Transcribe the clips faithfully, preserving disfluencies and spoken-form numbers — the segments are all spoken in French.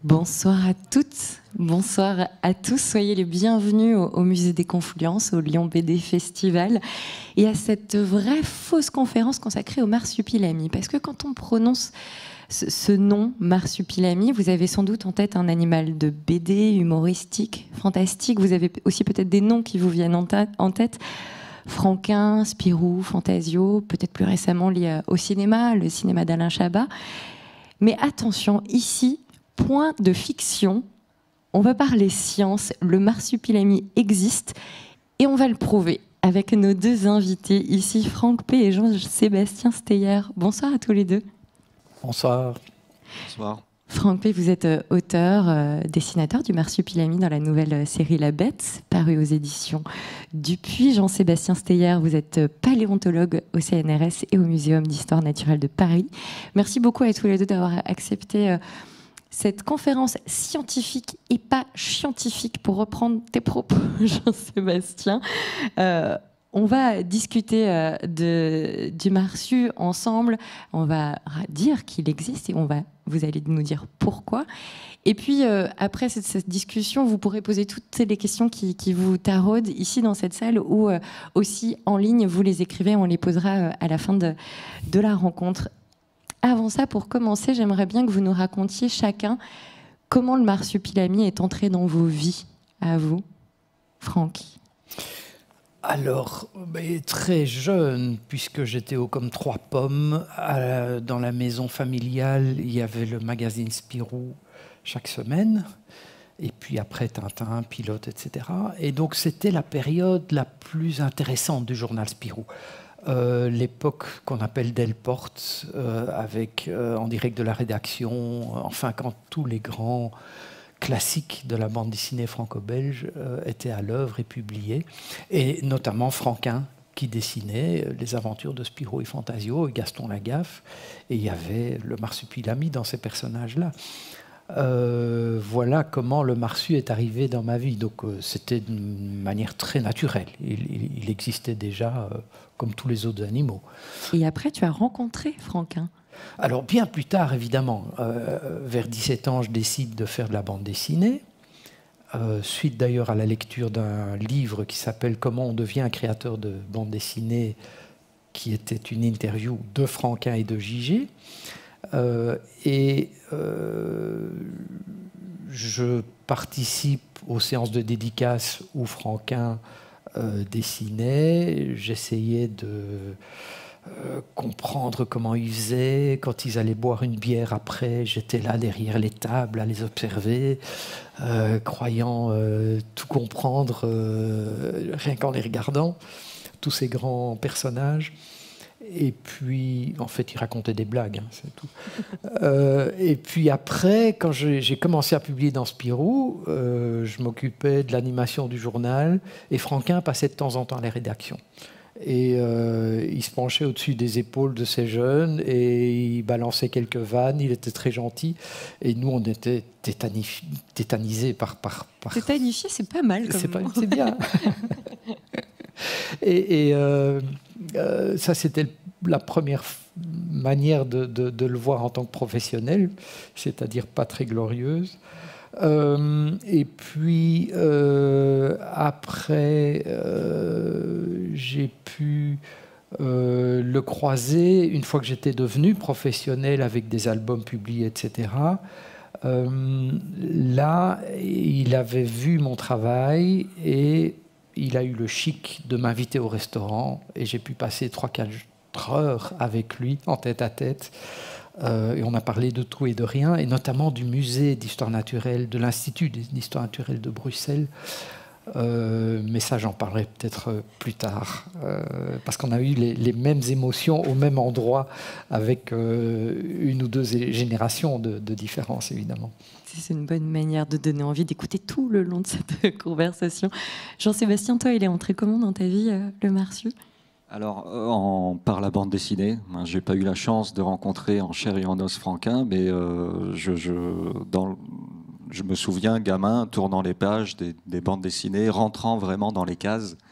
Bonsoir à toutes, bonsoir à tous. Soyez les bienvenus au, au Musée des Confluences, au Lyon B D Festival et à cette vraie fausse conférence consacrée au marsupilami. Parce que quand on prononce ce, ce nom, marsupilami, vous avez sans doute en tête un animal de B D, humoristique, fantastique. Vous avez aussi peut-être des noms qui vous viennent en, en tête. Franquin, Spirou, Fantasio, peut-être plus récemment lié au cinéma, le cinéma d'Alain Chabat. Mais attention, ici, point de fiction, on va parler science, le marsupilami existe et on va le prouver avec nos deux invités ici, Franck P et Jean-Sébastien Steyer. Bonsoir à tous les deux. Bonsoir. Bonsoir. Franck P, vous êtes auteur, euh, dessinateur du marsupilami dans la nouvelle série La Bête, parue aux éditions Dupuis. Jean-Sébastien Steyer, vous êtes paléontologue au C N R S et au Muséum d'Histoire Naturelle de Paris. Merci beaucoup à tous les deux d'avoir accepté euh, cette conférence scientifique et pas scientifique, pour reprendre tes propos, Jean-Sébastien. Euh, on va discuter euh, de, du marsu ensemble. On va dire qu'il existe et on va, vous allez nous dire pourquoi. Et puis, euh, après cette, cette discussion, vous pourrez poser toutes les questions qui, qui vous taraudent ici dans cette salle ou euh, aussi en ligne. Vous les écrivez, on les posera euh, à la fin de, de la rencontre. Avant ça, pour commencer, j'aimerais bien que vous nous racontiez chacun comment le marsupilami est entré dans vos vies, à vous, Franck. Alors, ben, très jeune, puisque j'étais haut comme trois pommes, à, dans la maison familiale, il y avait le magazine Spirou chaque semaine, et puis après Tintin, Pilote, et cetera. Et donc, c'était la période la plus intéressante du journal Spirou. Euh, l'époque qu'on appelle Delporte, euh, avec euh, en direct de la rédaction, enfin quand tous les grands classiques de la bande dessinée franco-belge euh, étaient à l'œuvre et publiés, et notamment Franquin qui dessinait les aventures de Spirou et Fantasio et Gaston Lagaffe, et il y avait le marsupilami dans ces personnages-là. Euh, voilà comment le marsu est arrivé dans ma vie. Donc euh, c'était d'une manière très naturelle. Il, il, il existait déjà euh, comme tous les autres animaux. Et après, tu as rencontré Franquin. Alors bien plus tard, évidemment, euh, vers dix-sept ans, je décide de faire de la bande dessinée. Euh, suite d'ailleurs à la lecture d'un livre qui s'appelle « Comment on devient un créateur de bande dessinée », qui était une interview de Franquin et de Gigé. Euh, et euh, je participe aux séances de dédicace où Franquin euh, dessinait. J'essayais de euh, comprendre comment ils faisaient. Quand ils allaient boire une bière après, j'étais là derrière les tables à les observer, euh, croyant euh, tout comprendre euh, rien qu'en les regardant, tous ces grands personnages. Et puis, en fait, il racontait des blagues, hein, c'est tout. Euh, et puis après, quand j'ai commencé à publier dans Spirou, euh, je m'occupais de l'animation du journal, et Franquin passait de temps en temps à la rédaction. Et euh, il se penchait au-dessus des épaules de ces jeunes, et il balançait quelques vannes, il était très gentil, et nous, on était tétanisés par... par, par... Tétanifié, c'est pas mal. C'est bien. Et, et euh, euh, ça, c'était la première manière de, de, de le voir en tant que professionnel, c'est-à-dire pas très glorieuse. Euh, et puis, euh, après, euh, j'ai pu euh, le croiser une fois que j'étais devenu professionnel avec des albums publiés, et cetera. Euh, là, il avait vu mon travail et il a eu le chic de m'inviter au restaurant et j'ai pu passer trois quatre heures avec lui en tête à tête. Euh, et on a parlé de tout et de rien, et notamment du musée d'histoire naturelle, de l'Institut d'histoire naturelle de Bruxelles. Euh, mais ça, j'en parlerai peut-être plus tard, euh, parce qu'on a eu les, les mêmes émotions au même endroit, avec euh, une ou deux générations de, de différence, évidemment. C'est une bonne manière de donner envie d'écouter tout le long de cette conversation. Jean-Sébastien, toi, il est entré comment dans ta vie, euh, le marsu ? Alors, en, par la bande dessinée, j'ai pas eu la chance de rencontrer en chair et en os Franquin, mais euh, je, je, dans, je me souviens, gamin, tournant les pages des, des bandes dessinées, rentrant vraiment dans les cases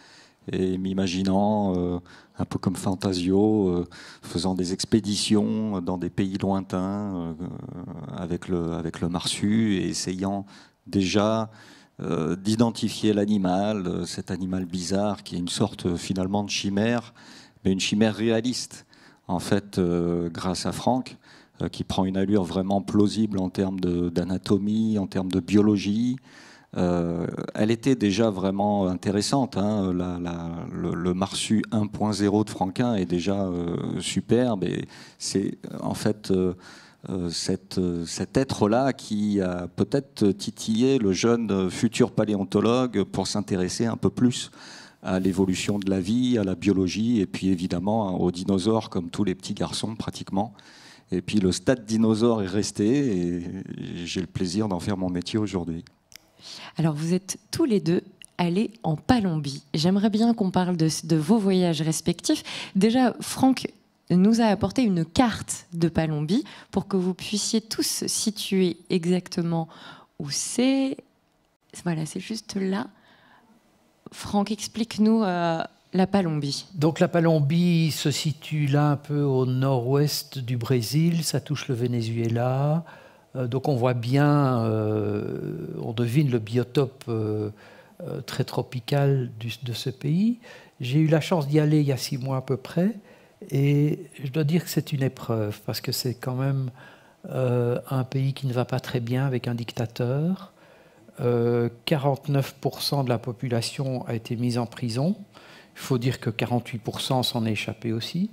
et m'imaginant euh, un peu comme Fantasio, euh, faisant des expéditions dans des pays lointains euh, avec le, avec le marsu et essayant déjà euh, d'identifier l'animal, euh, cet animal bizarre qui est une sorte euh, finalement de chimère, mais une chimère réaliste, en fait, euh, grâce à Franck, euh, qui prend une allure vraiment plausible en termes d'anatomie, en termes de biologie. Euh, elle était déjà vraiment intéressante. Hein. La, la, le, le Marsu un point zéro de Franquin est déjà euh, superbe. Et c'est en fait euh, euh, cette, cet être-là qui a peut-être titillé le jeune futur paléontologue pour s'intéresser un peu plus à l'évolution de la vie, à la biologie, et puis évidemment aux dinosaures, comme tous les petits garçons pratiquement. Et puis le stade dinosaure est resté, et j'ai le plaisir d'en faire mon métier aujourd'hui. Alors, vous êtes tous les deux allés en Palombie. J'aimerais bien qu'on parle de, de vos voyages respectifs. Déjà, Franck nous a apporté une carte de Palombie pour que vous puissiez tous situer exactement où c'est. Voilà, c'est juste là. Franck, explique-nous euh, la Palombie. Donc la Palombie se situe là un peu au nord-ouest du Brésil, ça touche le Venezuela. Euh, donc on voit bien, euh, on devine le biotope euh, euh, très tropical du, de ce pays. J'ai eu la chance d'y aller il y a six mois à peu près, et je dois dire que c'est une épreuve, parce que c'est quand même euh, un pays qui ne va pas très bien avec un dictateur. Euh, quarante-neuf pour cent de la population a été mise en prison. Il faut dire que quarante-huit pour cent s'en est échappé aussi.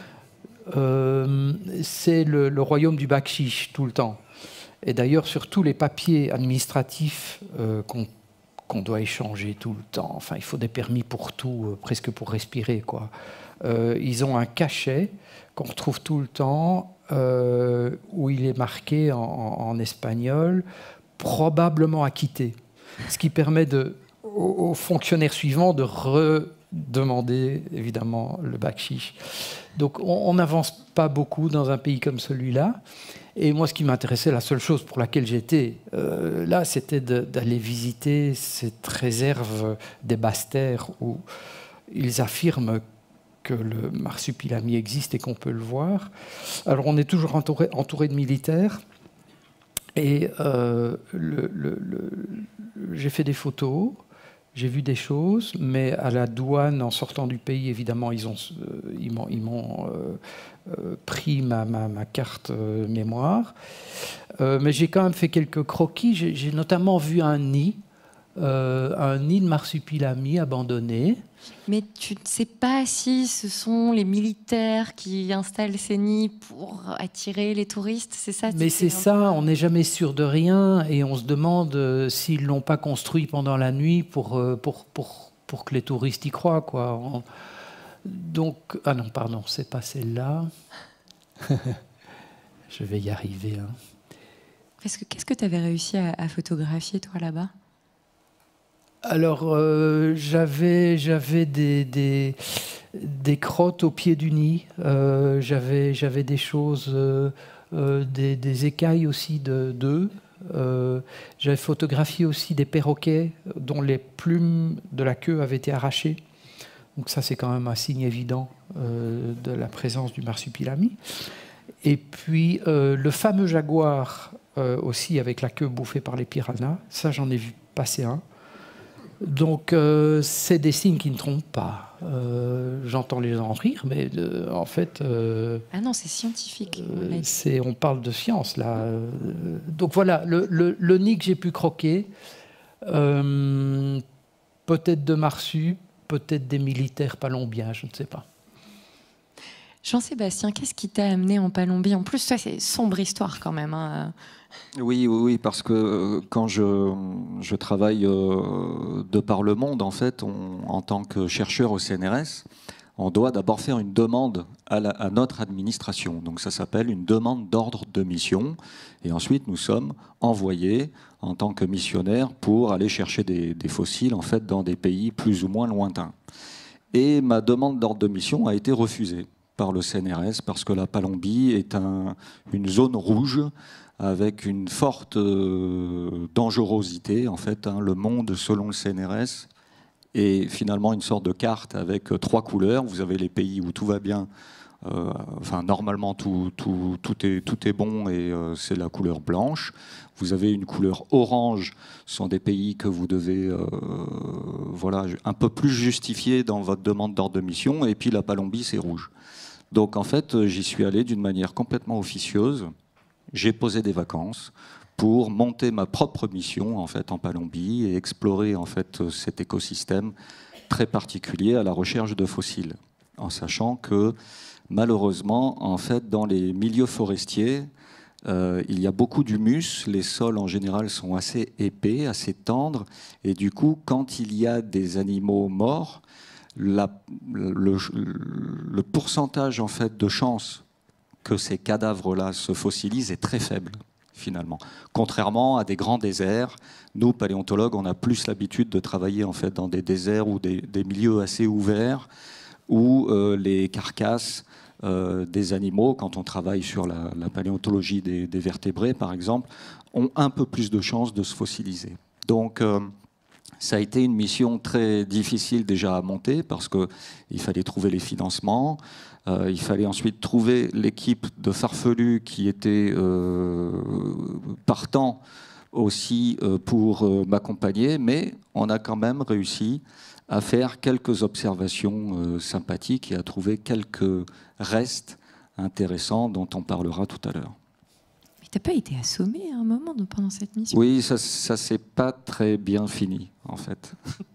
Euh, c'est le, le royaume du bakchiche tout le temps. Et d'ailleurs, sur tous les papiers administratifs euh, qu'on qu'on doit échanger tout le temps, enfin, il faut des permis pour tout, euh, presque pour respirer, quoi. Euh, ils ont un cachet qu'on retrouve tout le temps, euh, où il est marqué en, en espagnol « probablement acquitté », ce qui permet de, aux, aux fonctionnaires suivants de redemander, évidemment, le bakchiche. Donc, on n'avance pas beaucoup dans un pays comme celui-là. Et moi, ce qui m'intéressait, la seule chose pour laquelle j'étais euh, là, c'était d'aller visiter cette réserve des Basses-Terres où ils affirment que le marsupilami existe et qu'on peut le voir. Alors, on est toujours entouré, entouré de militaires. Et euh, le, le, le, j'ai fait des photos, j'ai vu des choses, mais à la douane, en sortant du pays, évidemment, ils, ont, euh, ils m'ont, ils m'ont euh, euh, pris ma, ma, ma carte euh, mémoire. Euh, mais j'ai quand même fait quelques croquis. J'ai, j'ai notamment vu un nid, euh, un nid de marsupilami abandonné. Mais tu ne sais pas si ce sont les militaires qui installent ces nids pour attirer les touristes, c'est ça? Mais c'est ça, on n'est jamais sûr de rien et on se demande euh, s'ils ne l'ont pas construit pendant la nuit pour, euh, pour, pour, pour que les touristes y croient, quoi. On... Donc, ah non, pardon, c'est pas celle-là. Je vais y arriver. Hein. Qu'est-ce que qu'est-ce que tu avais réussi à, à photographier, toi, là-bas? Alors, euh, j'avais, j'avais des, des, des crottes au pied du nid. Euh, j'avais, j'avais des choses, euh, euh, des, des écailles aussi de, d'œufs. Euh, j'avais photographié aussi des perroquets dont les plumes de la queue avaient été arrachées. Donc ça, c'est quand même un signe évident euh, de la présence du marsupilami. Et puis, euh, le fameux jaguar euh, aussi, avec la queue bouffée par les piranhas. Ça, j'en ai vu passer un. Donc, euh, c'est des signes qui ne trompent pas. Euh, j'entends les gens rire, mais euh, en fait... Euh, ah non, c'est scientifique. Euh, on, c'est, on parle de science, là. Euh, donc voilà, le, le, le nid que j'ai pu croquer, euh, peut-être de Marsu, peut-être des militaires palombiens, je ne sais pas. Jean-Sébastien, qu'est-ce qui t'a amené en Palombie? En plus, ça, c'est une sombre histoire quand même. Hein. Oui, oui, oui, parce que quand je, je travaille euh, de par le monde, en fait, on, en tant que chercheur au C N R S, on doit d'abord faire une demande à, la, à notre administration. Donc ça s'appelle une demande d'ordre de mission. Et ensuite, nous sommes envoyés en tant que missionnaires pour aller chercher des, des fossiles, en fait, dans des pays plus ou moins lointains. Et ma demande d'ordre de mission a été refusée par le C N R S parce que la Palombie est un, une zone rouge avec une forte euh, dangerosité. En fait, hein, le monde, selon le C N R S, est finalement une sorte de carte avec euh, trois couleurs. Vous avez les pays où tout va bien, euh, enfin normalement tout, tout, tout, est, tout est bon et euh, c'est la couleur blanche. Vous avez une couleur orange, ce sont des pays que vous devez euh, voilà, un peu plus justifier dans votre demande d'ordre de mission, et puis la Palombie c'est rouge. Donc en fait j'y suis allé d'une manière complètement officieuse, j'ai posé des vacances pour monter ma propre mission en fait en Palombie et explorer en fait cet écosystème très particulier à la recherche de fossiles, en sachant que malheureusement en fait dans les milieux forestiers euh, il y a beaucoup d'humus, les sols en général sont assez épais, assez tendres, et du coup quand il y a des animaux morts, la, le, le pourcentage en fait de chances que ces cadavres-là se fossilisent est très faible. Finalement, contrairement à des grands déserts, nous paléontologues, on a plus l'habitude de travailler en fait dans des déserts ou des, des milieux assez ouverts où euh, les carcasses euh, des animaux, quand on travaille sur la, la paléontologie des, des vertébrés par exemple, ont un peu plus de chances de se fossiliser. Donc euh, ça a été une mission très difficile déjà à monter parce qu'il fallait trouver les financements. Euh, il fallait ensuite trouver l'équipe de farfelus qui était euh, partant aussi euh, pour euh, m'accompagner, mais on a quand même réussi à faire quelques observations euh, sympathiques et à trouver quelques restes intéressants dont on parlera tout à l'heure. Mais t'as pas été assommé à un moment pendant cette mission? Oui, ça, ça s'est pas très bien fini, en fait.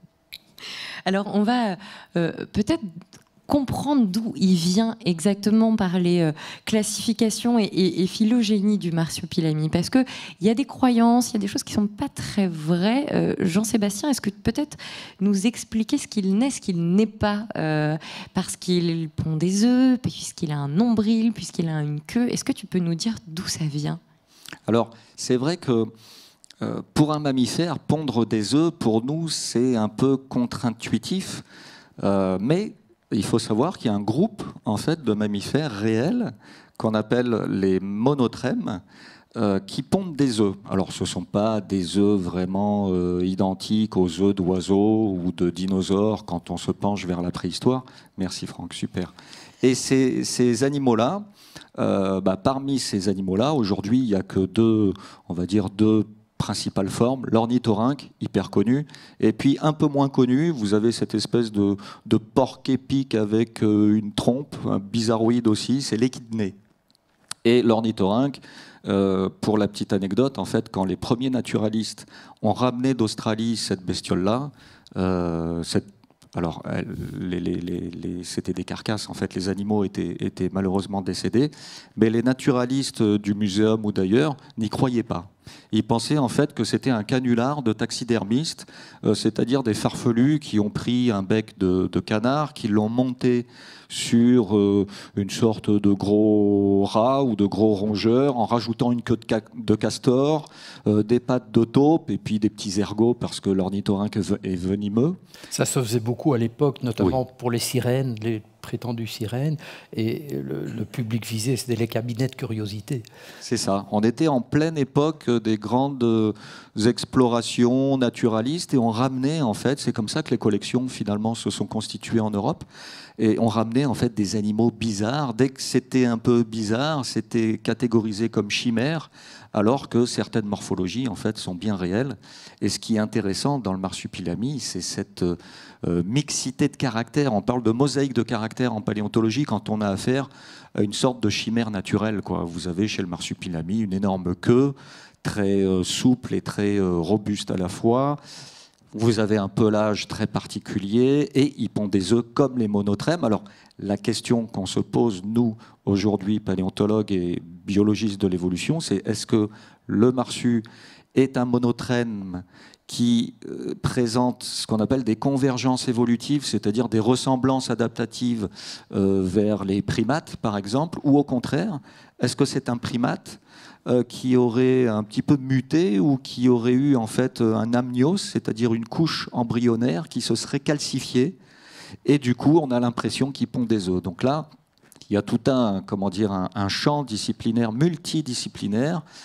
Alors, on va euh, peut-être comprendre d'où il vient exactement par les euh, classifications et, et, et phylogénie du Marsupilami, parce qu'il y a des croyances, il y a des choses qui ne sont pas très vraies. Euh, Jean-Sébastien, est-ce que peut-être nous expliquer ce qu'il naît, ce qu'il n'est pas, euh, parce qu'il pond des œufs, puisqu'il a un nombril, puisqu'il a une queue. Est-ce que tu peux nous dire d'où ça vient? Alors, c'est vrai que euh, pour un mammifère, pondre des œufs, pour nous, c'est un peu contre-intuitif, euh, mais il faut savoir qu'il y a un groupe en fait, de mammifères réels qu'on appelle les monotrèmes euh, qui pondent des œufs. Alors ce ne sont pas des œufs vraiment euh, identiques aux œufs d'oiseaux ou de dinosaures quand on se penche vers la préhistoire. Merci Franck, super. Et ces, ces animaux-là, euh, bah, parmi ces animaux-là, aujourd'hui il n'y a que deux, on va dire deux principale forme, l'ornithorynque, hyper connu, et puis un peu moins connu, vous avez cette espèce de, de porc épic avec euh, une trompe, un bizarroïde aussi, c'est l'échidné. Et l'ornithorynque, euh, pour la petite anecdote, en fait, quand les premiers naturalistes ont ramené d'Australie cette bestiole-là, euh, cette Alors, les, les, les, les, c'était des carcasses, en fait, les animaux étaient, étaient malheureusement décédés, mais les naturalistes du muséum ou d'ailleurs n'y croyaient pas. Ils pensaient en fait que c'était un canular de taxidermistes, euh, c'est-à-dire des farfelus qui ont pris un bec de, de canard, qui l'ont monté sur euh, une sorte de gros rat ou de gros rongeur, en rajoutant une queue de, ca de castor, euh, des pattes de taupe et puis des petits ergots parce que l'ornithorynque est venimeux. Ça se faisait beaucoup à l'époque, notamment oui. pour les sirènes, les prétendues sirènes, et le, le public visé, c'était les cabinets de curiosité. C'est ça. On était en pleine époque des grandes explorations naturalistes et on ramenait, en fait, c'est comme ça que les collections finalement se sont constituées en Europe, et on ramenait en fait des animaux bizarres. Dès que c'était un peu bizarre, c'était catégorisé comme chimère, alors que certaines morphologies en fait sont bien réelles. Et ce qui est intéressant dans le Marsupilami, c'est cette euh, mixité de caractères. On parle de mosaïque de caractères en paléontologie quand on a affaire à une sorte de chimère naturelle, quoi. Vous avez chez le Marsupilami une énorme queue, très euh, souple et très euh, robuste à la fois. Vous avez un pelage très particulier et ils pondent des œufs comme les monotrèmes. Alors, la question qu'on se pose, nous, aujourd'hui, paléontologues et biologistes de l'évolution, c'est est-ce que le marsu est un monotrème qui euh, présente ce qu'on appelle des convergences évolutives, c'est-à-dire des ressemblances adaptatives euh, vers les primates, par exemple, ou au contraire, est-ce que c'est un primate euh, qui aurait un petit peu muté ou qui aurait eu en fait un amnios, c'est-à-dire une couche embryonnaire qui se serait calcifiée, et du coup, on a l'impression qu'il pond des œufs. Donc là, il y a tout un, comment dire, un, un champ disciplinaire, multidisciplinaire,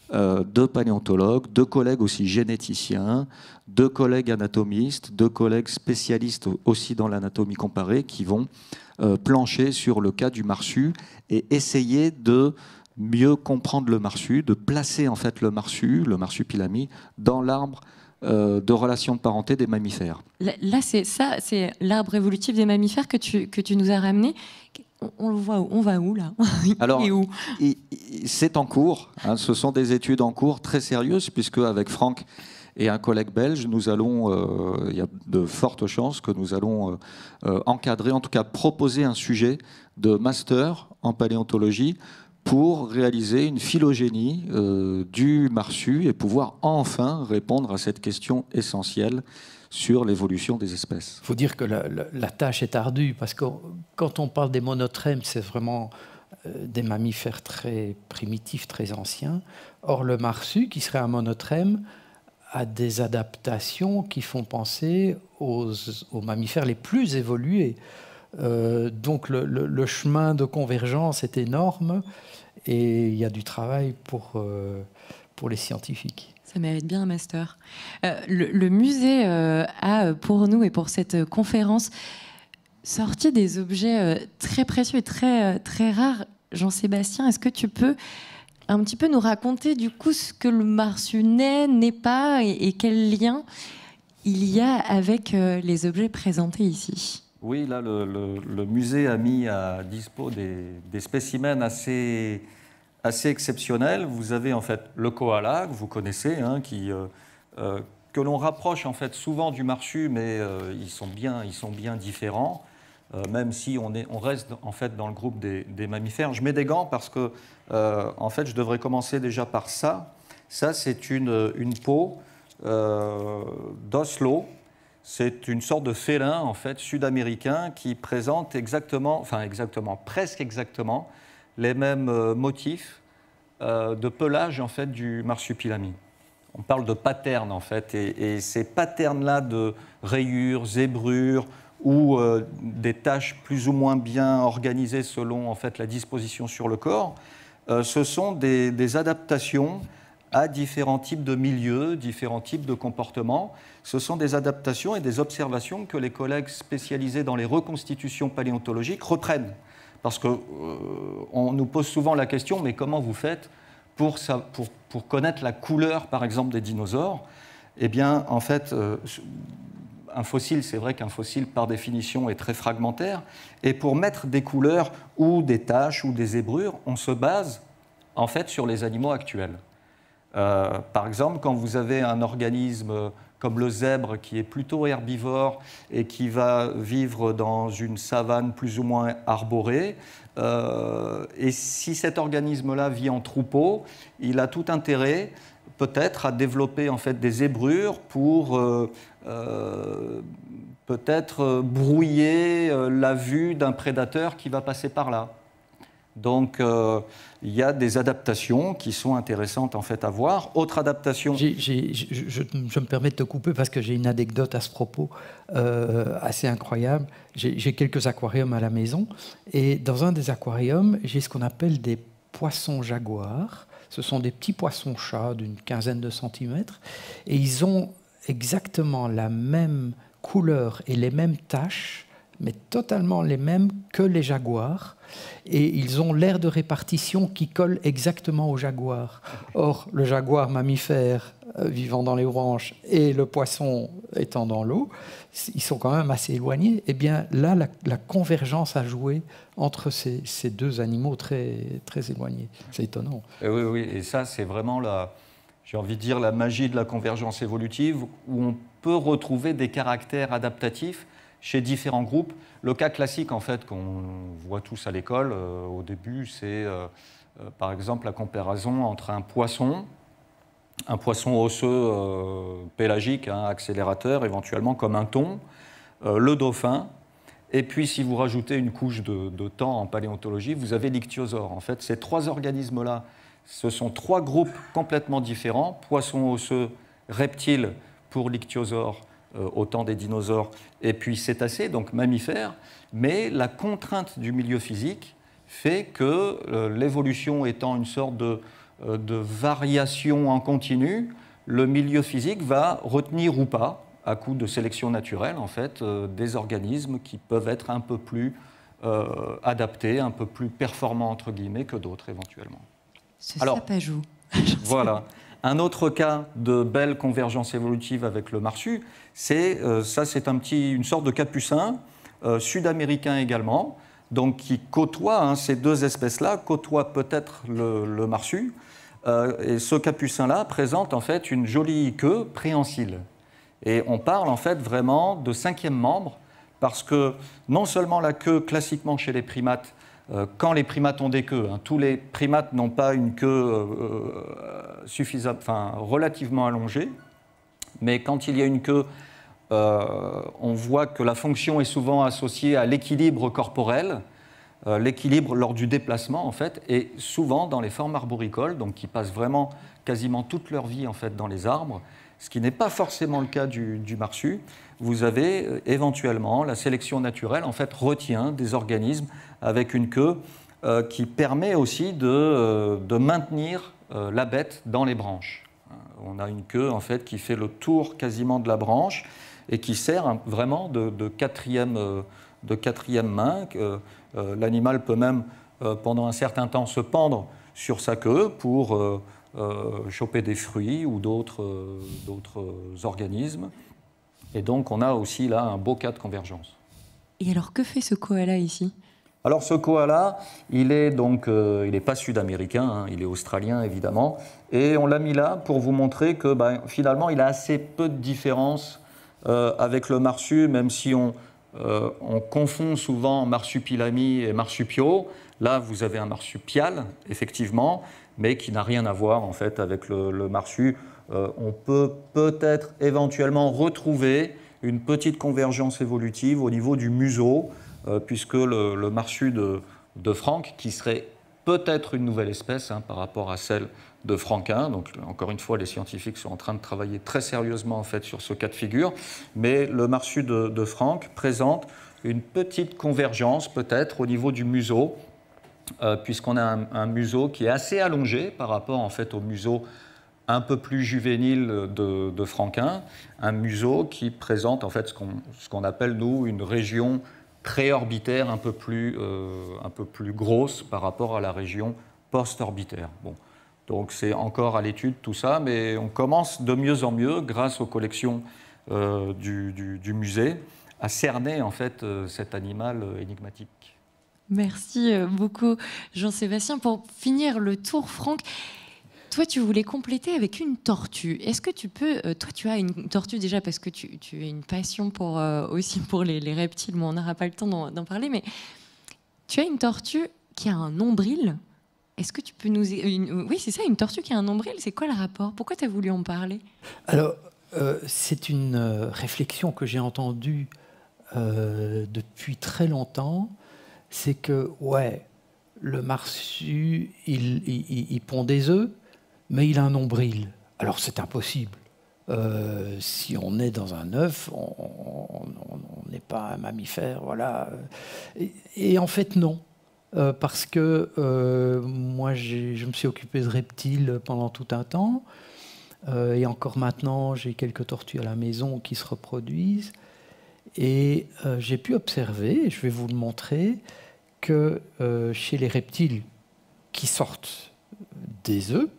euh, de paléontologues, de collègues aussi généticiens, de collègues anatomistes, de collègues spécialistes aussi dans l'anatomie comparée qui vont euh, plancher sur le cas du marsu et essayer de mieux comprendre le marsu, de placer en fait le marsu, le marsupilami, dans l'arbre euh, de relations de parenté des mammifères. Là, là c'est ça, c'est l'arbre évolutif des mammifères que tu, que tu nous as ramené. On, on le voit où? On va où là? Alors, et où c'est en cours. Hein, ce sont des études en cours très sérieuses, puisque avec Franck et un collègue belge, nous allons, euh, il y a de fortes chances que nous allons euh, euh, encadrer, en tout cas proposer un sujet de master en paléontologie pour réaliser une phylogénie euh, du marsu et pouvoir enfin répondre à cette question essentielle sur l'évolution des espèces. Il faut dire que la, la, la tâche est ardue, parce que quand on parle des monotrèmes, c'est vraiment euh, des mammifères très primitifs, très anciens. Or, le marsu, qui serait un monotrème, a des adaptations qui font penser aux, aux mammifères les plus évolués. Euh, donc le, le, le chemin de convergence est énorme et il y a du travail pour, euh, pour les scientifiques. Ça mérite bien un master. Euh, le, le musée euh, a, pour nous et pour cette conférence, sorti des objets euh, très précieux et très, euh, très rares. Jean-Sébastien, est-ce que tu peux un petit peu nous raconter du coup ce que le marsu n'est, n'est pas et, et quel lien il y a avec euh, les objets présentés ici? Oui, là, le, le, le musée a mis à dispo des, des spécimens assez, assez exceptionnels. Vous avez en fait le koala, que vous connaissez, hein, qui, euh, euh, que l'on rapproche en fait souvent du marsu, mais euh, ils, sont bien, ils sont bien différents, euh, même si on, est, on reste en fait dans le groupe des, des mammifères. Je mets des gants parce que euh, en fait, je devrais commencer déjà par ça. Ça, c'est une, une peau euh, d'Oslo. C'est une sorte de félin en fait sud-américain qui présente exactement, enfin exactement, presque exactement les mêmes euh, motifs euh, de pelage en fait du marsupilami. On parle de patterns en fait, et, et ces patterns-là de rayures, zébrures ou euh, des taches plus ou moins bien organisées selon en fait la disposition sur le corps, euh, ce sont des, des adaptations à différents types de milieux, différents types de comportements. Ce sont des adaptations et des observations que les collègues spécialisés dans les reconstitutions paléontologiques reprennent. Parce qu'on euh, nous pose souvent la question, mais comment vous faites pour, ça, pour, pour connaître la couleur, par exemple, des dinosaures? Eh bien, en fait, euh, un fossile, c'est vrai qu'un fossile, par définition, est très fragmentaire. Et pour mettre des couleurs ou des taches ou des zébrures, on se base, en fait, sur les animaux actuels. Euh, par exemple, quand vous avez un organisme comme le zèbre qui est plutôt herbivore et qui va vivre dans une savane plus ou moins arborée, euh, et si cet organisme-là vit en troupeau, il a tout intérêt peut-être à développer en fait des zébrures pour euh, euh, peut-être brouiller la vue d'un prédateur qui va passer par là. Donc, euh, il y a des adaptations qui sont intéressantes en fait à voir. Autre adaptation. J'ai, j'ai, je, je, je me permets de te couper parce que j'ai une anecdote à ce propos euh, assez incroyable. J'ai, j'ai quelques aquariums à la maison et dans un des aquariums, j'ai ce qu'on appelle des poissons jaguars. Ce sont des petits poissons-chats d'une quinzaine de centimètres et ils ont exactement la même couleur et les mêmes taches, mais totalement les mêmes que les jaguars. Et ils ont l'aire de répartition qui colle exactement au jaguar. Or, le jaguar mammifère euh, vivant dans les branches et le poisson étant dans l'eau, ils sont quand même assez éloignés. Eh bien, là, la, la convergence a joué entre ces, ces deux animaux très, très éloignés. C'est étonnant. Et oui, oui, et ça, c'est vraiment la, j'ai envie de dire, la magie de la convergence évolutive, où on peut retrouver des caractères adaptatifs chez différents groupes. Le cas classique, en fait, qu'on voit tous à l'école, euh, au début, c'est, euh, euh, par exemple, la comparaison entre un poisson, un poisson osseux euh, pélagique, hein, accélérateur, éventuellement comme un thon, euh, le dauphin, et puis si vous rajoutez une couche de, de temps en paléontologie, vous avez l'ichthyosaure. En fait, ces trois organismes-là, ce sont trois groupes complètement différents, poissons osseux, reptiles pour l'ichthyosaure, Euh, au temps des dinosaures, et puis cétacés, donc mammifères, mais la contrainte du milieu physique fait que euh, l'évolution étant une sorte de, euh, de variation en continu, le milieu physique va retenir ou pas, à coup de sélection naturelle, en fait, euh, des organismes qui peuvent être un peu plus euh, adaptés, un peu plus performants, entre guillemets, que d'autres, éventuellement. Ce sapajou. Voilà. Un autre cas de belle convergence évolutive avec le marsu, c'est euh, ça, c'est un petit, une sorte de capucin euh, sud-américain également, donc qui côtoie, hein, ces deux espèces-là, côtoient peut-être le, le marsu, euh, et ce capucin-là présente en fait une jolie queue préhensile. Et on parle en fait vraiment de cinquième membre, parce que non seulement la queue, classiquement chez les primates, euh, quand les primates ont des queues, hein, tous les primates n'ont pas une queue euh, suffisante, enfin, relativement allongée, mais quand il y a une queue, euh, on voit que la fonction est souvent associée à l'équilibre corporel, euh, l'équilibre lors du déplacement en fait, et souvent dans les formes arboricoles, donc qui passent vraiment quasiment toute leur vie en fait dans les arbres, ce qui n'est pas forcément le cas du, du marsu. Vous avez euh, éventuellement la sélection naturelle en fait retient des organismes avec une queue euh, qui permet aussi de, euh, de maintenir euh, la bête dans les branches. On a une queue en fait qui fait le tour quasiment de la branche et qui sert hein, vraiment de, de, quatrième, euh, de quatrième main. Euh, euh, l'animal peut même euh, pendant un certain temps se pendre sur sa queue pour euh, Euh, choper des fruits ou d'autres euh, d'autres organismes. Et donc, on a aussi là un beau cas de convergence. Et alors, que fait ce koala ici? Alors, ce koala, il est donc, euh, il n'est pas sud-américain, hein, il est australien évidemment. Et on l'a mis là pour vous montrer que ben, finalement, il a assez peu de différence euh, avec le marsu, même si on, euh, on confond souvent marsupilami et marsupio. Là, vous avez un marsupial, effectivement, mais qui n'a rien à voir en fait avec le, le marsu. Euh, on peut peut-être éventuellement retrouver une petite convergence évolutive au niveau du museau, euh, puisque le, le marsu de, de Franck, qui serait peut-être une nouvelle espèce hein, par rapport à celle de Franquin, donc encore une fois, les scientifiques sont en train de travailler très sérieusement en fait sur ce cas de figure, mais le marsu de, de Franck présente une petite convergence peut-être au niveau du museau, Euh, puisqu'on a un, un museau qui est assez allongé par rapport en fait, au museau un peu plus juvénile de, de Franquin, un museau qui présente en fait, ce qu'on ce qu'on appelle, nous, une région préorbitaire un peu plus, euh, un peu plus grosse par rapport à la région post-orbitaire. Bon. Donc c'est encore à l'étude tout ça, mais on commence de mieux en mieux, grâce aux collections euh, du, du, du musée, à cerner en fait, euh, cet animal énigmatique. Merci beaucoup, Jean-Sébastien. Pour finir le tour, Franck, toi, tu voulais compléter avec une tortue. Est-ce que tu peux... Toi, tu as une tortue déjà parce que tu, tu as une passion pour, euh, aussi pour les, les reptiles. Bon, on n'aura pas le temps d'en, d'en parler, mais tu as une tortue qui a un nombril. Est-ce que tu peux nous... Une, oui, c'est ça, une tortue qui a un nombril. C'est quoi le rapport? Pourquoi tu as voulu en parler? Alors, euh, c'est une euh, réflexion que j'ai entendue euh, depuis très longtemps. C'est que, ouais, le marsu, il, il, il pond des œufs, mais il a un nombril. Alors, c'est impossible. Euh, si on est dans un œuf, on n'est pas un mammifère, voilà. Et, et en fait, non. Euh, parce que euh, moi, je me suis occupé de reptiles pendant tout un temps. Euh, et encore maintenant, j'ai quelques tortues à la maison qui se reproduisent. Et euh, j'ai pu observer, et je vais vous le montrer, que euh, chez les reptiles qui sortent des œufs,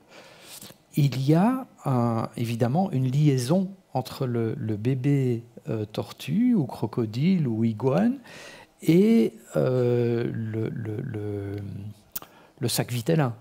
il y a un, évidemment une liaison entre le, le bébé euh, tortue ou crocodile ou iguane et euh, le, le, le, le sac vitellin.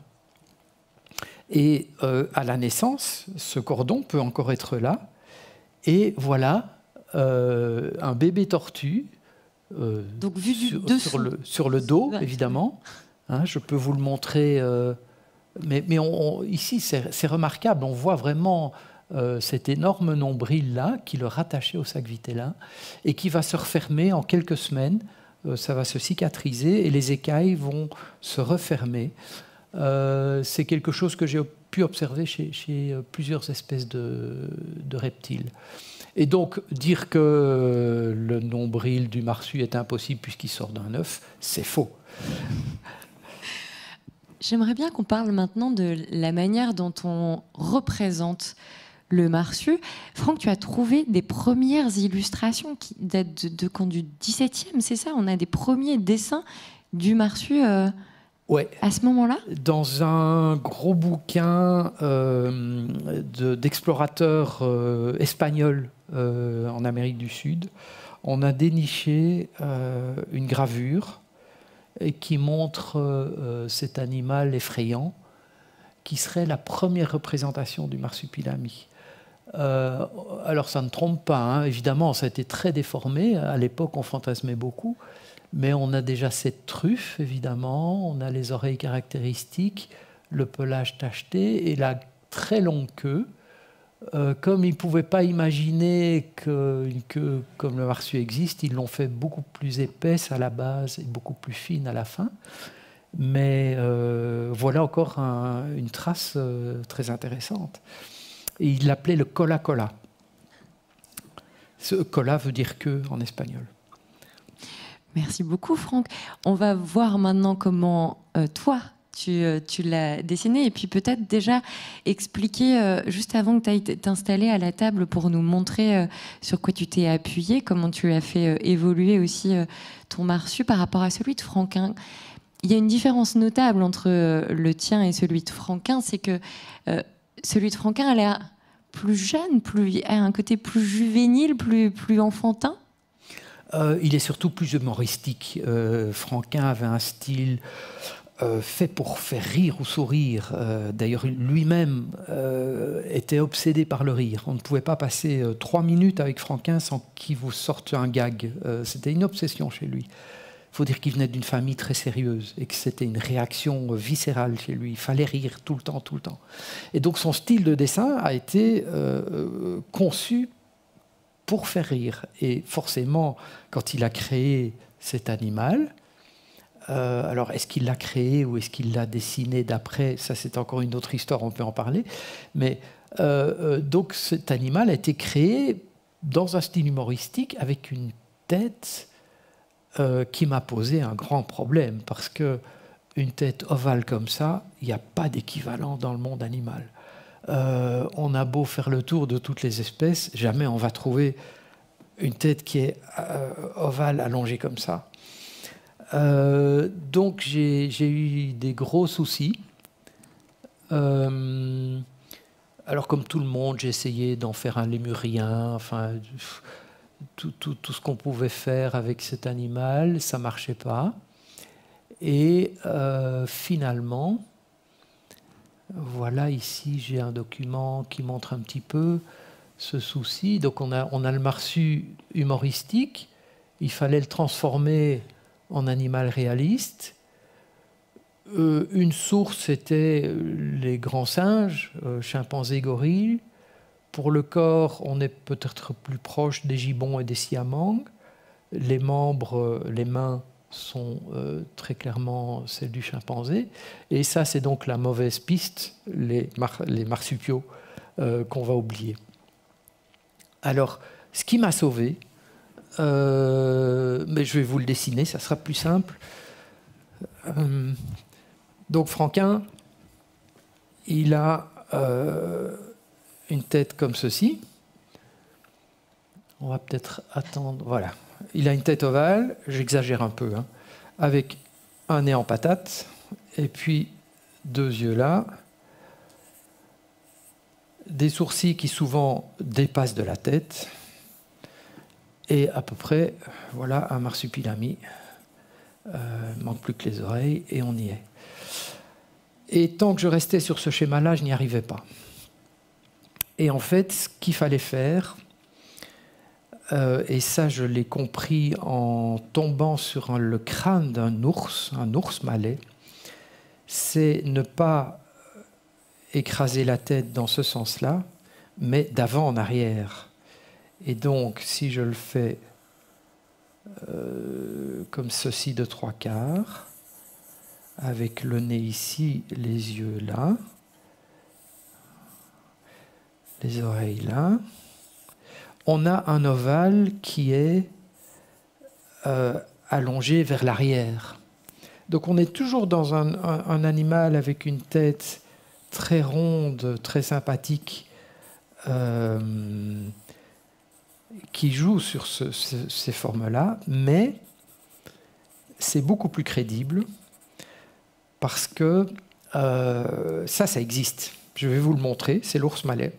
Et euh, à la naissance, ce cordon peut encore être là. Et voilà euh, un bébé tortue euh, Donc, vu du sur, dessous. sur, le, sur le dos, évidemment. Hein, je peux vous le montrer. Euh, mais mais on, on, ici, c'est remarquable. On voit vraiment euh, cet énorme nombril-là qui le rattachait au sac vitellin et qui va se refermer en quelques semaines. Euh, ça va se cicatriser et les écailles vont se refermer. Euh, c'est quelque chose que j'ai pu observer chez, chez plusieurs espèces de, de reptiles. Et donc, dire que le nombril du marsu est impossible puisqu'il sort d'un œuf, c'est faux. J'aimerais bien qu'on parle maintenant de la manière dont on représente le Marsu. Franck, tu as trouvé des premières illustrations qui datent de, de quand, du dix-septième, c'est ça? On a des premiers dessins du Marsu euh, ouais. à ce moment-là? Dans un gros bouquin euh, de, d'explorateurs euh, espagnols euh, en Amérique du Sud, on a déniché euh, une gravure et qui montre euh, cet animal effrayant, qui serait la première représentation du marsupilami. Euh, alors ça ne trompe pas, hein. Évidemment, ça a été très déformé. À l'époque, on fantasmait beaucoup, mais on a déjà cette truffe, évidemment. On a les oreilles caractéristiques, le pelage tacheté et la très longue queue. Euh, comme ils ne pouvaient pas imaginer qu'une queue comme le marsu existe, ils l'ont fait beaucoup plus épaisse à la base et beaucoup plus fine à la fin. Mais euh, voilà encore un, une trace euh, très intéressante. Et il l'appelait le cola cola. Ce cola veut dire queue en espagnol. Merci beaucoup, Franck. On va voir maintenant comment euh, toi, tu, tu l'as dessiné, et puis peut-être déjà expliquer, euh, juste avant que tu ailles t'installer à la table pour nous montrer euh, sur quoi tu t'es appuyé, comment tu as fait euh, évoluer aussi euh, ton marsu par rapport à celui de Franquin. Il y a une différence notable entre euh, le tien et celui de Franquin, c'est que euh, celui de Franquin a l'air plus jeune, plus, a un côté plus juvénile, plus, plus enfantin. Euh, il est surtout plus humoristique. Euh, Franquin avait un style euh, fait pour faire rire ou sourire. Euh, D'ailleurs, lui-même euh, était obsédé par le rire. On ne pouvait pas passer euh, trois minutes avec Franquin sans qu'il vous sorte un gag. Euh, C'était une obsession chez lui. Il faut dire qu'il venait d'une famille très sérieuse et que c'était une réaction viscérale chez lui. Il fallait rire tout le temps, tout le temps. Et donc son style de dessin a été euh, conçu pour faire rire. Et forcément, quand il a créé cet animal, euh, alors est-ce qu'il l'a créé ou est-ce qu'il l'a dessiné d'après? Ça, c'est encore une autre histoire, on peut en parler. Mais euh, euh, donc cet animal a été créé dans un style humoristique avec une tête Euh, qui m'a posé un grand problème, parce qu'une tête ovale comme ça, il n'y a pas d'équivalent dans le monde animal. Euh, on a beau faire le tour de toutes les espèces, jamais on va trouver une tête qui est euh, ovale, allongée comme ça. Euh, donc j'ai, j'ai eu des gros soucis. Euh, alors comme tout le monde, j'ai essayé d'en faire un lémurien, enfin... Tout, tout, tout ce qu'on pouvait faire avec cet animal, ça ne marchait pas. Et euh, finalement, voilà, ici j'ai un document qui montre un petit peu ce souci. Donc on a, on a le marsu humoristique, il fallait le transformer en animal réaliste. Euh, une source, c'était les grands singes, euh, chimpanzés, gorilles. Pour le corps, on est peut-être plus proche des gibbons et des siamangs. Les membres, les mains sont euh, très clairement celles du chimpanzé. Et ça, c'est donc la mauvaise piste, les, mar les marsupiaux euh, qu'on va oublier. Alors, ce qui m'a sauvé, euh, mais je vais vous le dessiner, ça sera plus simple. Euh, donc, Franquin, il a... Euh, une tête comme ceci. On va peut-être attendre. Voilà. Il a une tête ovale, j'exagère un peu, hein, avec un nez en patate, et puis deux yeux là, des sourcils qui souvent dépassent de la tête, et à peu près, voilà, un marsupilami. Euh, il manque plus que les oreilles, et on y est. Et tant que je restais sur ce schéma-là, je n'y arrivais pas. Et en fait, ce qu'il fallait faire, euh, et ça je l'ai compris en tombant sur un, le crâne d'un ours, un ours malais, c'est ne pas écraser la tête dans ce sens-là, mais d'avant en arrière. Et donc, si je le fais euh, comme ceci de trois quarts, avec le nez ici, les yeux là, les oreilles là, on a un ovale qui est euh, allongé vers l'arrière. Donc on est toujours dans un, un, un animal avec une tête très ronde, très sympathique, euh, qui joue sur ce, ce, ces formes-là, mais c'est beaucoup plus crédible parce que euh, ça, ça existe. Je vais vous le montrer, c'est l'ours malais.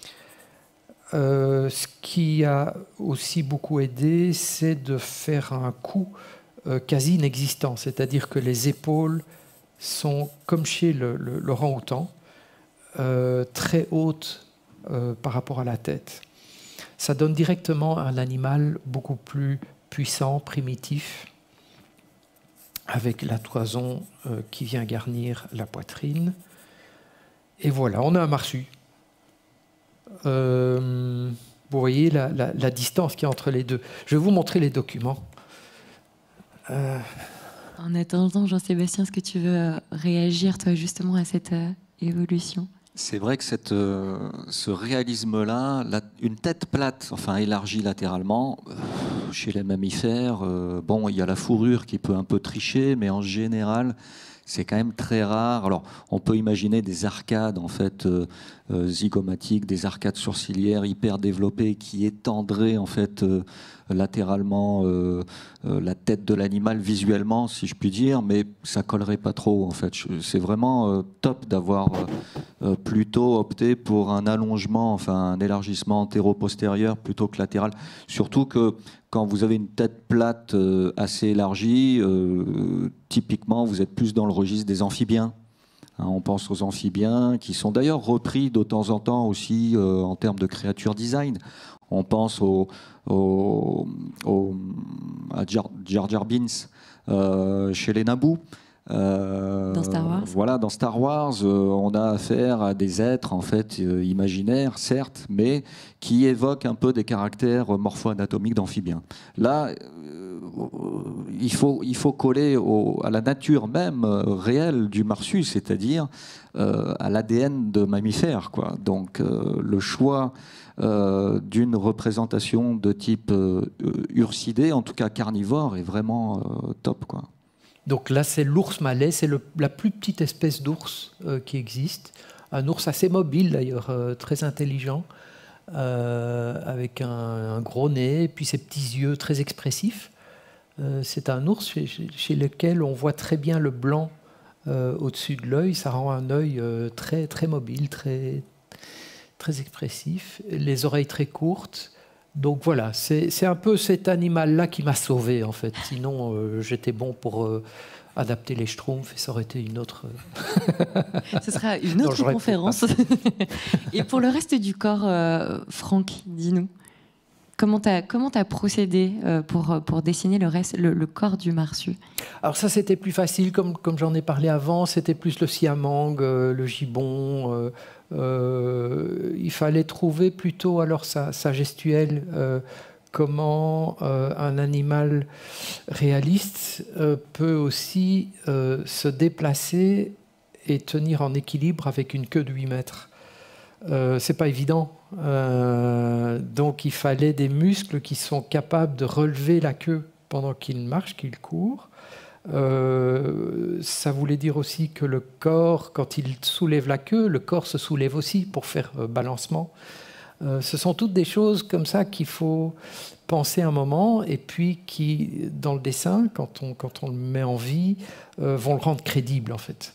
Euh, ce qui a aussi beaucoup aidé, c'est de faire un cou euh, quasi inexistant, c'est-à-dire que les épaules sont, comme chez le, le, l'orang-outan, euh, très hautes euh, par rapport à la tête. Ça donne directement un animal beaucoup plus puissant, primitif, avec la toison euh, qui vient garnir la poitrine. Et voilà, on a un marsu. Euh, vous voyez la, la, la distance qu'il y a entre les deux. Je vais vous montrer les documents. Euh... En attendant, Jean-Sébastien, est-ce que tu veux réagir, toi, justement, à cette euh, évolution ? C'est vrai que cette, euh, ce réalisme-là, la, une tête plate, enfin élargie latéralement, euh, chez les mammifères, euh, bon, il y a la fourrure qui peut un peu tricher, mais en général, c'est quand même très rare. Alors, on peut imaginer des arcades en fait euh, euh, zygomatiques, des arcades sourcilières hyper développées qui étendraient en fait euh, latéralement euh, euh, la tête de l'animal visuellement, si je puis dire, mais ça collerait pas trop en fait. C'est vraiment euh, top d'avoir euh, plutôt opté pour un allongement, enfin un élargissement antéro-postérieur plutôt que latéral. Surtout que quand vous avez une tête plate euh, assez élargie, euh, typiquement, vous êtes plus dans le registre des amphibiens. Hein, on pense aux amphibiens, qui sont d'ailleurs repris de temps en temps aussi euh, en termes de créature design. On pense au, au, au, à Jar Jar, Jar Binks euh, chez les Naboo. Euh, dans Star Wars. Voilà, dans Star Wars, euh, on a affaire à des êtres en fait euh, imaginaires, certes, mais qui évoquent un peu des caractères morpho-anatomiques d'amphibiens. Là, euh, il faut il faut coller au, à la nature même euh, réelle du marsu, c'est-à-dire euh, à l'A D N de mammifère, quoi. Donc euh, le choix euh, d'une représentation de type euh, ursidé, en tout cas carnivore, est vraiment euh, top, quoi. Donc là, c'est l'ours malais, c'est la plus petite espèce d'ours euh, qui existe. Un ours assez mobile d'ailleurs, euh, très intelligent, euh, avec un, un gros nez, puis ses petits yeux très expressifs. Euh, c'est un ours chez, chez lequel on voit très bien le blanc euh, au-dessus de l'œil. Ça rend un œil euh, très, très mobile, très, très expressif. Les oreilles très courtes. Donc voilà, c'est un peu cet animal-là qui m'a sauvé, en fait. Sinon, euh, j'étais bon pour euh, adapter les schtroumpfs et ça aurait été une autre... Ce sera une autre non, conférence. Et pour le reste du corps, euh, Franck, dis-nous, comment tu as comment t'as procédé euh, pour, pour dessiner le, reste, le, le corps du marsu? Alors ça, c'était plus facile, comme, comme j'en ai parlé avant, c'était plus le siamang, euh, le gibbon... Euh, Euh, il fallait trouver plutôt alors sa, sa gestuelle, euh, comment euh, un animal réaliste euh, peut aussi euh, se déplacer et tenir en équilibre avec une queue de huit mètres. Euh, c'est pas évident. Euh, donc il fallait des muscles qui sont capables de relever la queue pendant qu'il marche, qu'il court. Euh, ça voulait dire aussi que le corps, quand il soulève la queue, le corps se soulève aussi pour faire euh, balancement. Euh, ce sont toutes des choses comme ça qu'il faut penser un moment et puis qui, dans le dessin, quand on, quand on le met en vie, euh, vont le rendre crédible en fait.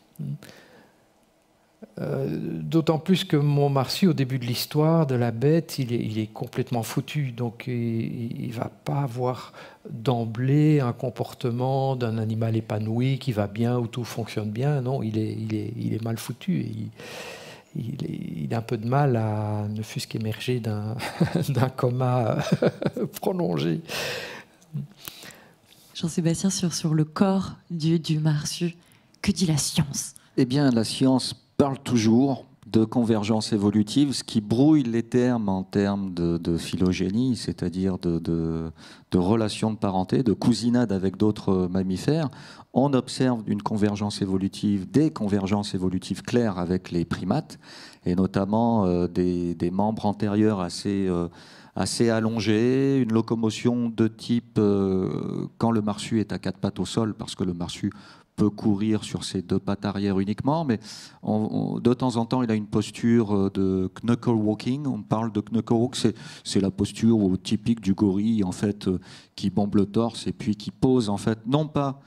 Euh, D'autant plus que mon marsu, au début de l'histoire de la bête, il est, il est complètement foutu. Donc il ne va pas avoir d'emblée un comportement d'un animal épanoui qui va bien, où tout fonctionne bien. Non, il est, il est, il est mal foutu. Et il, il, est, il a un peu de mal à ne fût-ce qu'émerger d'un d'un coma prolongé. Jean-Sébastien, sur, sur le corps du, du marsu, que dit la science? Eh bien, la science parle toujours de convergence évolutive, ce qui brouille les termes en termes de, de phylogénie, c'est-à-dire de, de, de relations de parenté, de cousinade avec d'autres mammifères. On observe une convergence évolutive, des convergences évolutives claires avec les primates, et notamment euh, des, des membres antérieurs assez, euh, assez allongée, une locomotion de type euh, quand le marsu est à quatre pattes au sol, parce que le marsu peut courir sur ses deux pattes arrière uniquement, mais on, on, de temps en temps, il a une posture de knuckle walking. On parle de knuckle walk, c'est la posture typique du gorille, en fait, euh, qui bombe le torse et puis qui pose, en fait, non pas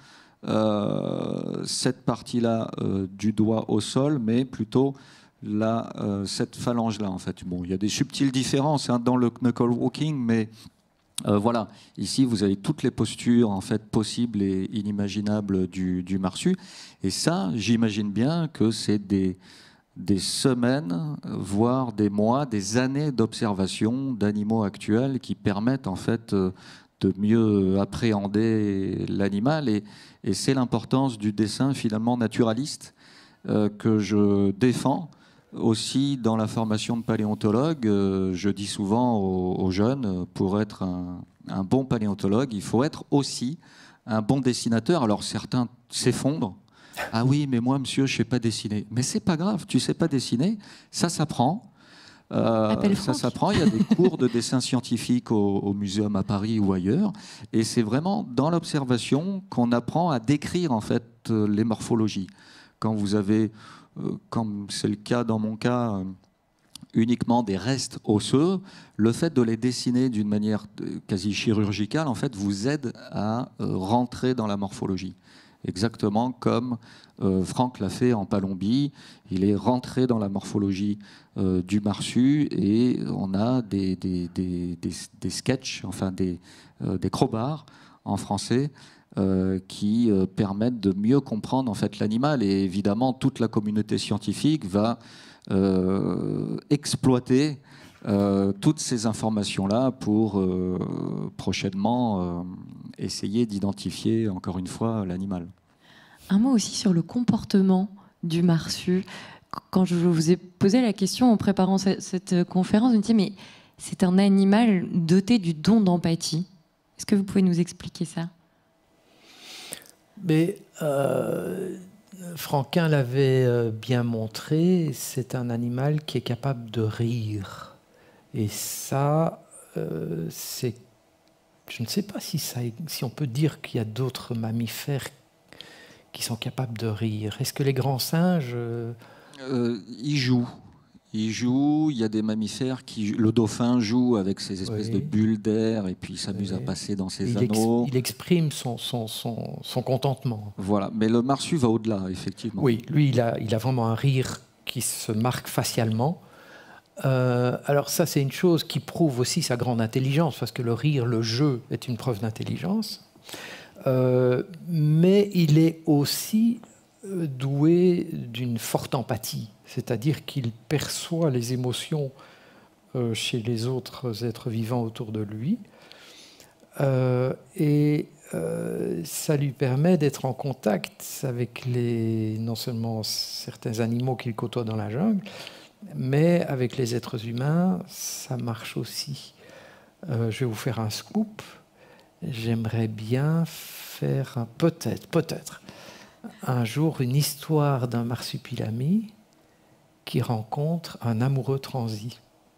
euh, cette partie-là euh, du doigt au sol, mais plutôt là, euh, cette phalange-là, en fait. Bon, il y a des subtiles différences hein, dans le knuckle walking, mais Euh, voilà, ici vous avez toutes les postures en fait possibles et inimaginables du, du marsu. Et ça, j'imagine bien que c'est des, des semaines, voire des mois, des années d'observation d'animaux actuels qui permettent en fait de mieux appréhender l'animal. Et, et c'est l'importance du dessin finalement naturaliste euh, que je défends. Aussi, dans la formation de paléontologue, euh, je dis souvent aux, aux jeunes, pour être un, un bon paléontologue, il faut être aussi un bon dessinateur. Alors certains s'effondrent. Ah oui, mais moi, monsieur, je ne sais pas dessiner. Mais c'est pas grave, tu ne sais pas dessiner, ça s'apprend. Euh, ça s'apprend. Il y a des cours de dessin scientifique au, au Muséum à Paris ou ailleurs. Et c'est vraiment dans l'observation qu'on apprend à décrire en fait les morphologies. Quand vous avez... comme c'est le cas dans mon cas, uniquement des restes osseux, le fait de les dessiner d'une manière quasi chirurgicale, en fait, vous aide à rentrer dans la morphologie. Exactement comme euh, Franck l'a fait en Palombie. Il est rentré dans la morphologie euh, du marsu et on a des, des, des, des, des sketchs, enfin des, euh, des crowbars en français, Euh, qui euh, permettent de mieux comprendre en fait l'animal. Et évidemment, toute la communauté scientifique va euh, exploiter euh, toutes ces informations-là pour euh, prochainement euh, essayer d'identifier encore une fois l'animal. Un mot aussi sur le comportement du marsu. Quand je vous ai posé la question en préparant cette conférence, je me disais, mais c'est un animal doté du don d'empathie. Est-ce que vous pouvez nous expliquer ça ? Mais euh, Franquin l'avait bien montré, c'est un animal qui est capable de rire. Et ça, euh, c'est, je ne sais pas si, ça, si on peut dire qu'il y a d'autres mammifères qui sont capables de rire. Est-ce que les grands singes... Euh... Euh, ils jouent. Il joue, il y a des mammifères qui... Le dauphin joue avec ces espèces oui. de bulles d'air et puis il s'amuse oui. à passer dans ses il anneaux. Ex, il exprime son, son, son, son contentement. Voilà, mais le marsu va au-delà, effectivement. Oui, lui, il a, il a vraiment un rire qui se marque facialement. Euh, alors ça, c'est une chose qui prouve aussi sa grande intelligence, parce que le rire, le jeu, est une preuve d'intelligence. Euh, mais il est aussi doué d'une forte empathie. C'est-à-dire qu'il perçoit les émotions euh, chez les autres êtres vivants autour de lui. Euh, et euh, ça lui permet d'être en contact avec les, non seulement certains animaux qu'il côtoie dans la jungle, mais avec les êtres humains, ça marche aussi. Euh, je vais vous faire un scoop. J'aimerais bien faire un, peut-être, peut-être, un jour une histoire d'un marsupilami qui rencontre un amoureux transi.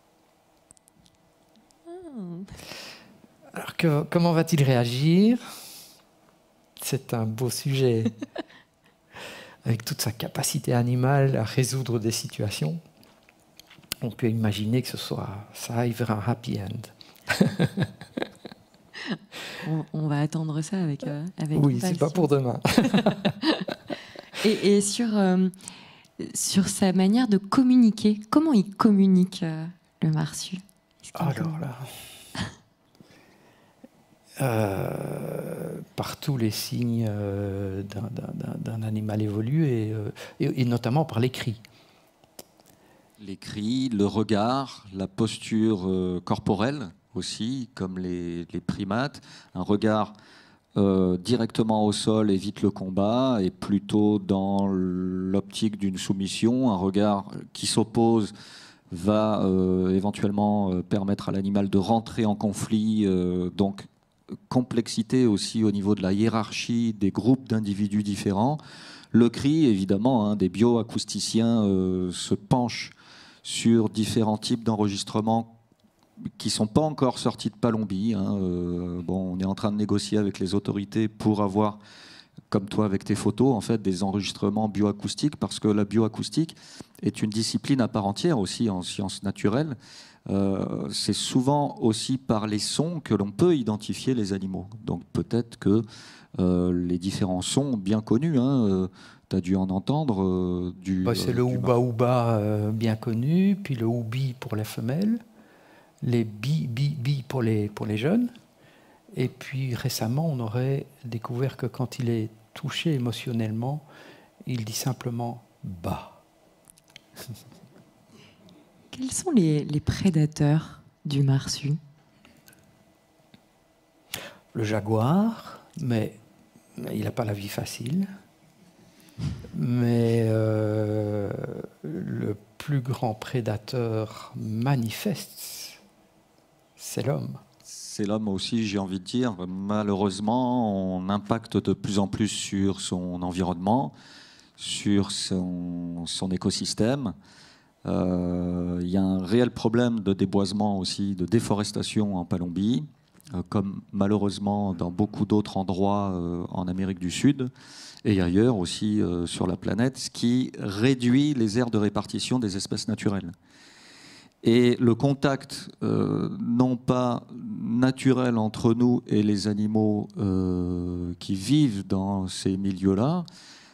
Alors, que, comment va-t-il réagir ? C'est un beau sujet. Avec toute sa capacité animale à résoudre des situations, on peut imaginer que ce soit, ça aille vers un happy end. on, on va attendre ça avec, euh, avec oui, c'est pas pour demain. et, et sur... Euh, sur sa manière de communiquer. Comment il communique, euh, le marsu ? Alors là, euh, par tous les signes euh, d'un animal évolué, euh, et, et notamment par les cris. Les cris, le regard, la posture euh, corporelle aussi, comme les, les primates. Un regard... Euh, directement au sol évite le combat et plutôt dans l'optique d'une soumission. Un regard qui s'oppose va euh, éventuellement euh, permettre à l'animal de rentrer en conflit. Euh, donc complexité aussi au niveau de la hiérarchie des groupes d'individus différents. Le cri, évidemment, hein, des bioacousticiens euh, se penchent sur différents types d'enregistrements qui ne sont pas encore sortis de Palombie. Hein. Euh, bon, on est en train de négocier avec les autorités pour avoir, comme toi avec tes photos, en fait, des enregistrements bioacoustiques, parce que la bioacoustique est une discipline à part entière aussi en sciences naturelles. Euh, c'est souvent aussi par les sons que l'on peut identifier les animaux. Donc peut-être que euh, les différents sons bien connus, hein, euh, tu as dû en entendre. Euh, du, bah, c'est euh, le du ouba-ouba euh, bien connu, puis le oubi pour les femelles, les bi-bi-bi pour les, pour les jeunes. Et puis récemment, on aurait découvert que quand il est touché émotionnellement, il dit simplement « ba ». Quels sont les, les prédateurs du marsu? Le jaguar, mais il n'a pas la vie facile. Mais euh, le plus grand prédateur manifeste, c'est l'homme. C'est l'homme aussi, j'ai envie de dire. Malheureusement, on impacte de plus en plus sur son environnement, sur son, son écosystème. Euh, il y a un réel problème de déboisement aussi, de déforestation en Palombie, euh, comme malheureusement dans beaucoup d'autres endroits euh, en Amérique du Sud et ailleurs aussi euh, sur la planète, ce qui réduit les aires de répartition des espèces naturelles. Et le contact, euh, non pas naturel entre nous et les animaux euh, qui vivent dans ces milieux-là,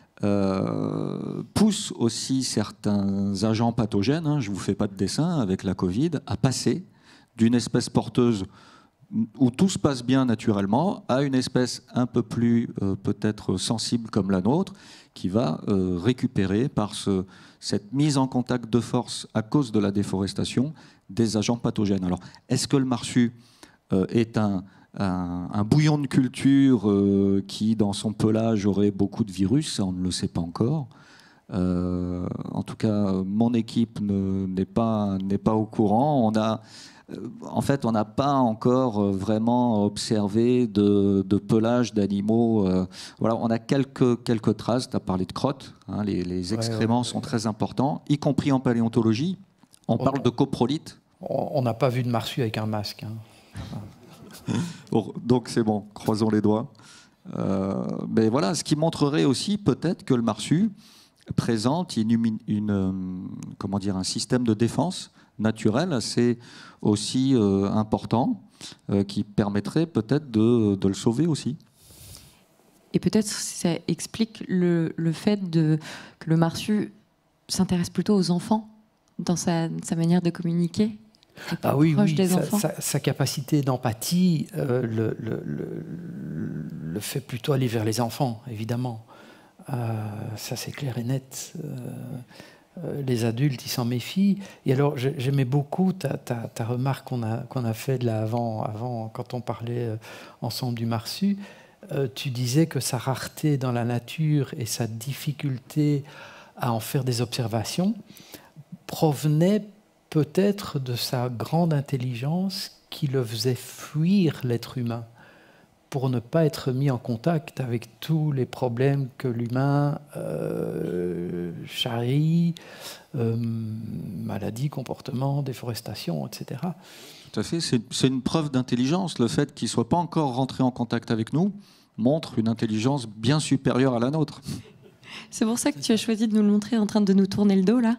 euh, pousse aussi certains agents pathogènes, hein, je ne vous fais pas de dessin, avec la Covid, à passer d'une espèce porteuse où tout se passe bien naturellement à une espèce un peu plus euh, peut-être sensible comme la nôtre, qui va euh, récupérer par ce, cette mise en contact de force à cause de la déforestation des agents pathogènes. Alors, est-ce que le marsu euh, est un, un, un bouillon de culture euh, qui, dans son pelage, aurait beaucoup de virus? Ça, on ne le sait pas encore. Euh, en tout cas, mon équipe n'est pas, n'est pas au courant. On a... En fait, on n'a pas encore vraiment observé de, de pelage d'animaux. Voilà, on a quelques, quelques traces. Tu as parlé de crottes. Hein, les, les excréments ouais, ouais, sont ouais. très importants, y compris en paléontologie. On, on parle de coprolite. On n'a pas vu de marsu avec un masque. Hein. Donc c'est bon, croisons les doigts. Euh, mais voilà, ce qui montrerait aussi peut-être que le marsu présente une, une, comment dire, un système de défense naturel assez aussi euh, important euh, qui permettrait peut-être de, de le sauver aussi. Et peut-être ça explique le, le fait de, que le marsu s'intéresse plutôt aux enfants dans sa, sa manière de communiquer. Ah oui, oui des sa, sa, sa capacité d'empathie euh, le, le, le, le fait plutôt aller vers les enfants, évidemment. Euh, ça c'est clair et net. Euh, les adultes, ils s'en méfient. Et alors, j'aimais beaucoup ta, ta, ta remarque qu'on a, qu'on a faite là avant, avant, quand on parlait ensemble du marsu. Euh, tu disais que sa rareté dans la nature et sa difficulté à en faire des observations provenaient peut-être de sa grande intelligence qui le faisait fuir l'être humain pour ne pas être mis en contact avec tous les problèmes que l'humain euh, charrie, euh, maladies, comportements, déforestation, et cetera. Tout à fait, c'est une preuve d'intelligence. Le fait qu'il ne soit pas encore rentré en contact avec nous montre une intelligence bien supérieure à la nôtre. C'est pour ça que tu as choisi de nous le montrer en train de nous tourner le dos, là.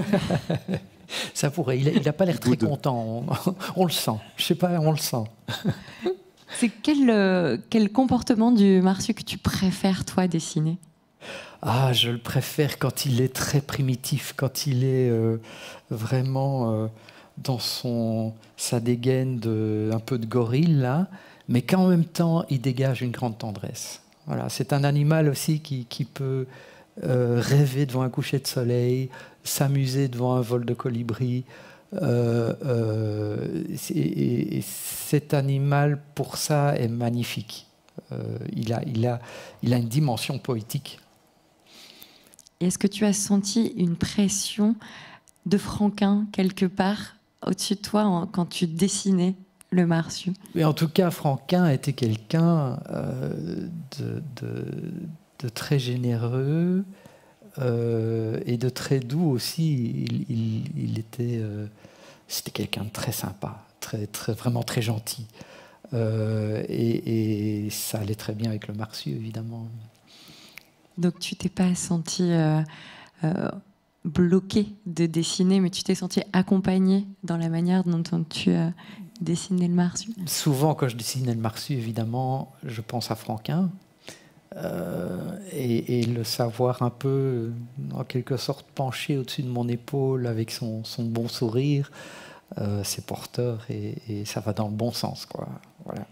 Ça pourrait, il n'a pas l'air très content, on, on le sent, je ne sais pas, on le sent. C'est quel, euh, quel comportement du marsu que tu préfères, toi, dessiner? Ah, je le préfère quand il est très primitif, quand il est euh, vraiment euh, dans son, sa dégaine de, un peu de gorille, là, mais qu'en même temps, il dégage une grande tendresse. Voilà, c'est un animal aussi qui, qui peut euh, rêver devant un coucher de soleil, s'amuser devant un vol de colibri. Euh, euh, et, et cet animal, pour ça, est magnifique. Euh, il, a, il, a, il a une dimension poétique. Est-ce que tu as senti une pression de Franquin, quelque part, au-dessus de toi, en, quand tu dessinais le marsu? Mais en tout cas, Franquin était quelqu'un euh, de, de, de très généreux, Euh, et de très doux aussi. Il, il, il était, euh, c'était quelqu'un de très sympa, très, très, vraiment très gentil. Euh, et, et ça allait très bien avec le marsu, évidemment. Donc tu t'es pas senti euh, euh, bloqué de dessiner, mais tu t'es senti accompagné dans la manière dont tu as dessiné le marsu? Souvent, quand je dessinais le marsu, évidemment, je pense à Franquin. Euh, et, et le savoir un peu, en quelque sorte, penché au-dessus de mon épaule avec son, son bon sourire, euh, c'est porteur et, et ça va dans le bon sens, quoi. Voilà.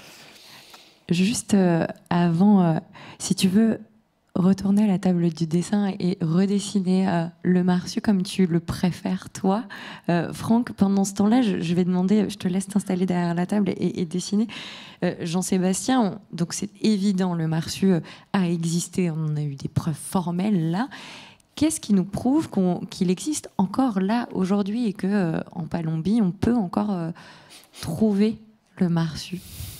Juste euh, avant, euh, si tu veux retourner à la table du dessin et redessiner euh, le marsu comme tu le préfères, toi, euh, Franck, pendant ce temps-là, je, je vais demander, je te laisse t'installer derrière la table et, et dessiner. Euh, Jean-Sébastien, on, donc c'est évident, le marsu euh, a existé, on en a eu des preuves formelles là. Qu'est-ce qui nous prouve qu'on, qu'il existe encore là aujourd'hui et que euh, en Palombie, on peut encore euh, trouver le marsu?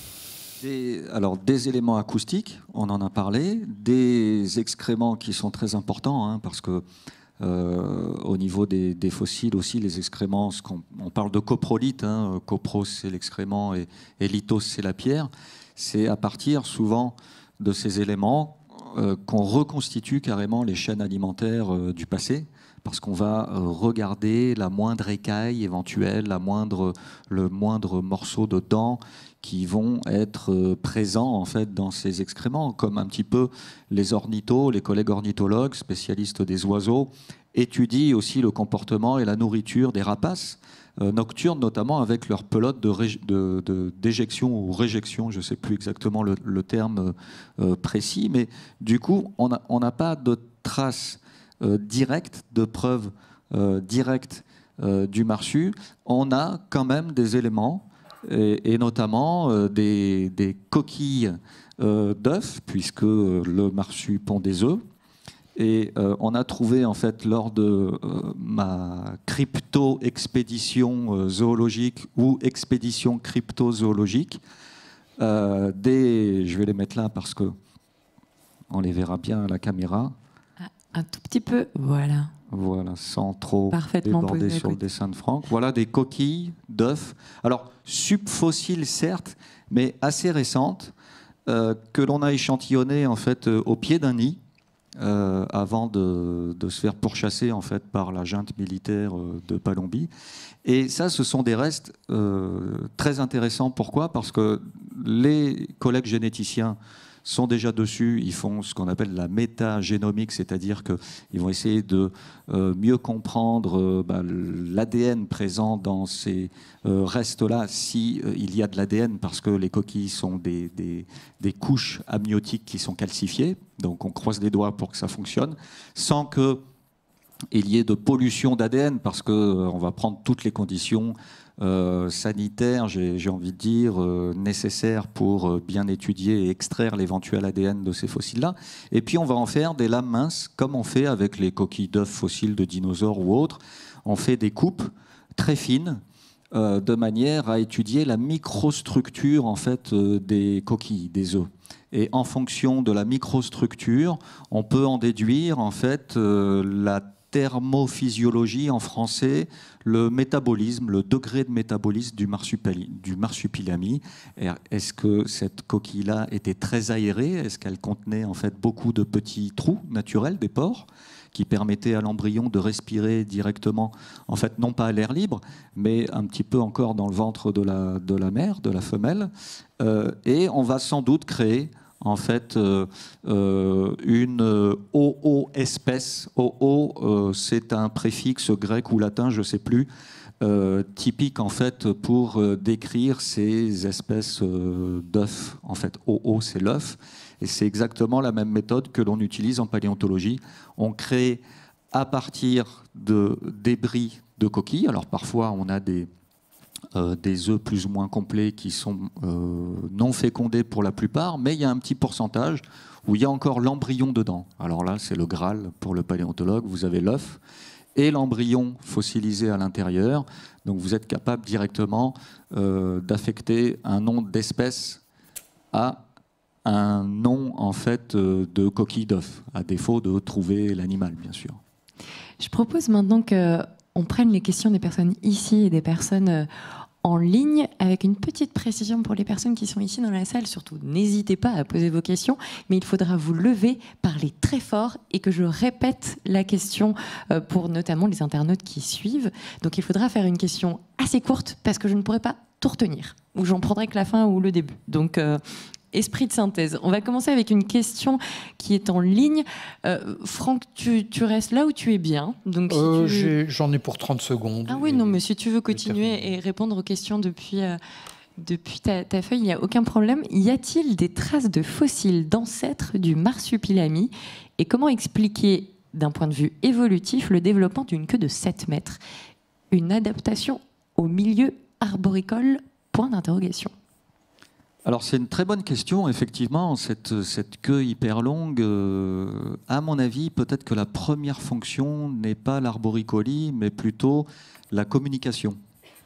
Des, alors, des éléments acoustiques, on en a parlé, des excréments qui sont très importants, hein, parce que euh, au niveau des, des fossiles aussi, les excréments, ce qu'on, on parle de coprolithe, hein, copros c'est l'excrément et, et lithos c'est la pierre, c'est à partir souvent de ces éléments euh, qu'on reconstitue carrément les chaînes alimentaires euh, du passé, parce qu'on va euh, regarder la moindre écaille éventuelle, la moindre, le moindre morceau de dent qui vont être euh, présents en fait dans ces excréments, comme un petit peu les ornithos, les collègues ornithologues, spécialistes des oiseaux, étudient aussi le comportement et la nourriture des rapaces euh, nocturnes, notamment avec leur pelote de, ré, de, de d'éjection ou réjection, je ne sais plus exactement le, le terme euh, précis, mais du coup, on n'a on n'a pas de traces euh, directes, de preuves euh, directes euh, du marsu. On a quand même des éléments, et, et notamment euh, des, des coquilles euh, d'œufs, puisque euh, le marsu pond des œufs. Et euh, on a trouvé, en fait, lors de euh, ma crypto-expédition euh, zoologique ou expédition crypto-zoologique, euh, des... je vais les mettre là parce que on les verra bien à la caméra. Ah, un tout petit peu, voilà. Voilà, sans trop Parfaitement déborder posé, sur le dessin de Franck. Voilà des coquilles d'œufs. Alors, subfossiles, certes, mais assez récentes, euh, que l'on a échantillonnées, en fait, euh, au pied d'un nid. Euh, avant de, de se faire pourchasser en fait par la junte militaire euh, de Palombie. Et ça, ce sont des restes euh, très intéressants. Pourquoi ? Parce que les collègues généticiens sont déjà dessus, ils font ce qu'on appelle la métagénomique, c'est-à-dire qu'ils vont essayer de euh, mieux comprendre euh, bah, l'A D N présent dans ces euh, restes-là, si euh, il y a de l'A D N, parce que les coquilles sont des, des, des couches amniotiques qui sont calcifiées, donc on croise les doigts pour que ça fonctionne, sans que il y ait de pollution d'A D N, parce qu'on euh, va prendre toutes les conditions Euh, sanitaires, j'ai, j'ai envie de dire, euh, nécessaires pour euh, bien étudier et extraire l'éventuel A D N de ces fossiles-là. Et puis on va en faire des lames minces, comme on fait avec les coquilles d'œufs fossiles de dinosaures ou autres. On fait des coupes très fines, euh, de manière à étudier la microstructure en fait, euh, des coquilles, des œufs. Et en fonction de la microstructure, on peut en déduire en fait euh, la thermophysiologie en français, le métabolisme, le degré de métabolisme du, marsupili, du marsupilami. Est-ce que cette coquille-là était très aérée ? Est-ce qu'elle contenait en fait beaucoup de petits trous naturels, des pores, qui permettaient à l'embryon de respirer directement, en fait non pas à l'air libre, mais un petit peu encore dans le ventre de la, de la mère, de la femelle. Euh, et on va sans doute créer en fait, euh, euh, une euh, O O espèce. O O, euh, c'est un préfixe grec ou latin, je ne sais plus, euh, typique en fait pour euh, décrire ces espèces euh, d'œufs. En fait, O O, c'est l'œuf, et c'est exactement la même méthode que l'on utilise en paléontologie. On crée à partir de débris de coquilles. Alors parfois, on a des Euh, des œufs plus ou moins complets qui sont euh, non fécondés pour la plupart, mais il y a un petit pourcentage où il y a encore l'embryon dedans. Alors là, c'est le Graal pour le paléontologue. Vous avez l'œuf et l'embryon fossilisé à l'intérieur. Donc vous êtes capable directement euh, d'affecter un nom d'espèce à un nom en fait, euh, de coquille d'œuf, à défaut de trouver l'animal, bien sûr. Je propose maintenant que on prenne les questions des personnes ici et des personnes en ligne, avec une petite précision pour les personnes qui sont ici dans la salle. Surtout, n'hésitez pas à poser vos questions, mais il faudra vous lever, parler très fort et que je répète la question pour notamment les internautes qui suivent. Donc il faudra faire une question assez courte parce que je ne pourrai pas tout retenir, ou j'en prendrai que la fin ou le début. Donc euh, esprit de synthèse. On va commencer avec une question qui est en ligne. Euh, Franck, tu, tu restes là où tu es bien. Donc, si euh, tu... J'en ai, ai pour trente secondes. Ah oui, non, mais si tu veux continuer et répondre aux questions depuis, euh, depuis ta, ta feuille, il n'y a aucun problème. Y a-t-il des traces de fossiles d'ancêtres du marsupilami? Et comment expliquer, d'un point de vue évolutif, le développement d'une queue de sept mètres? Une adaptation au milieu arboricole? Point d'interrogation. Alors c'est une très bonne question, effectivement, cette, cette queue hyper longue, euh, à mon avis, peut-être que la première fonction n'est pas l'arboricolie, mais plutôt la communication.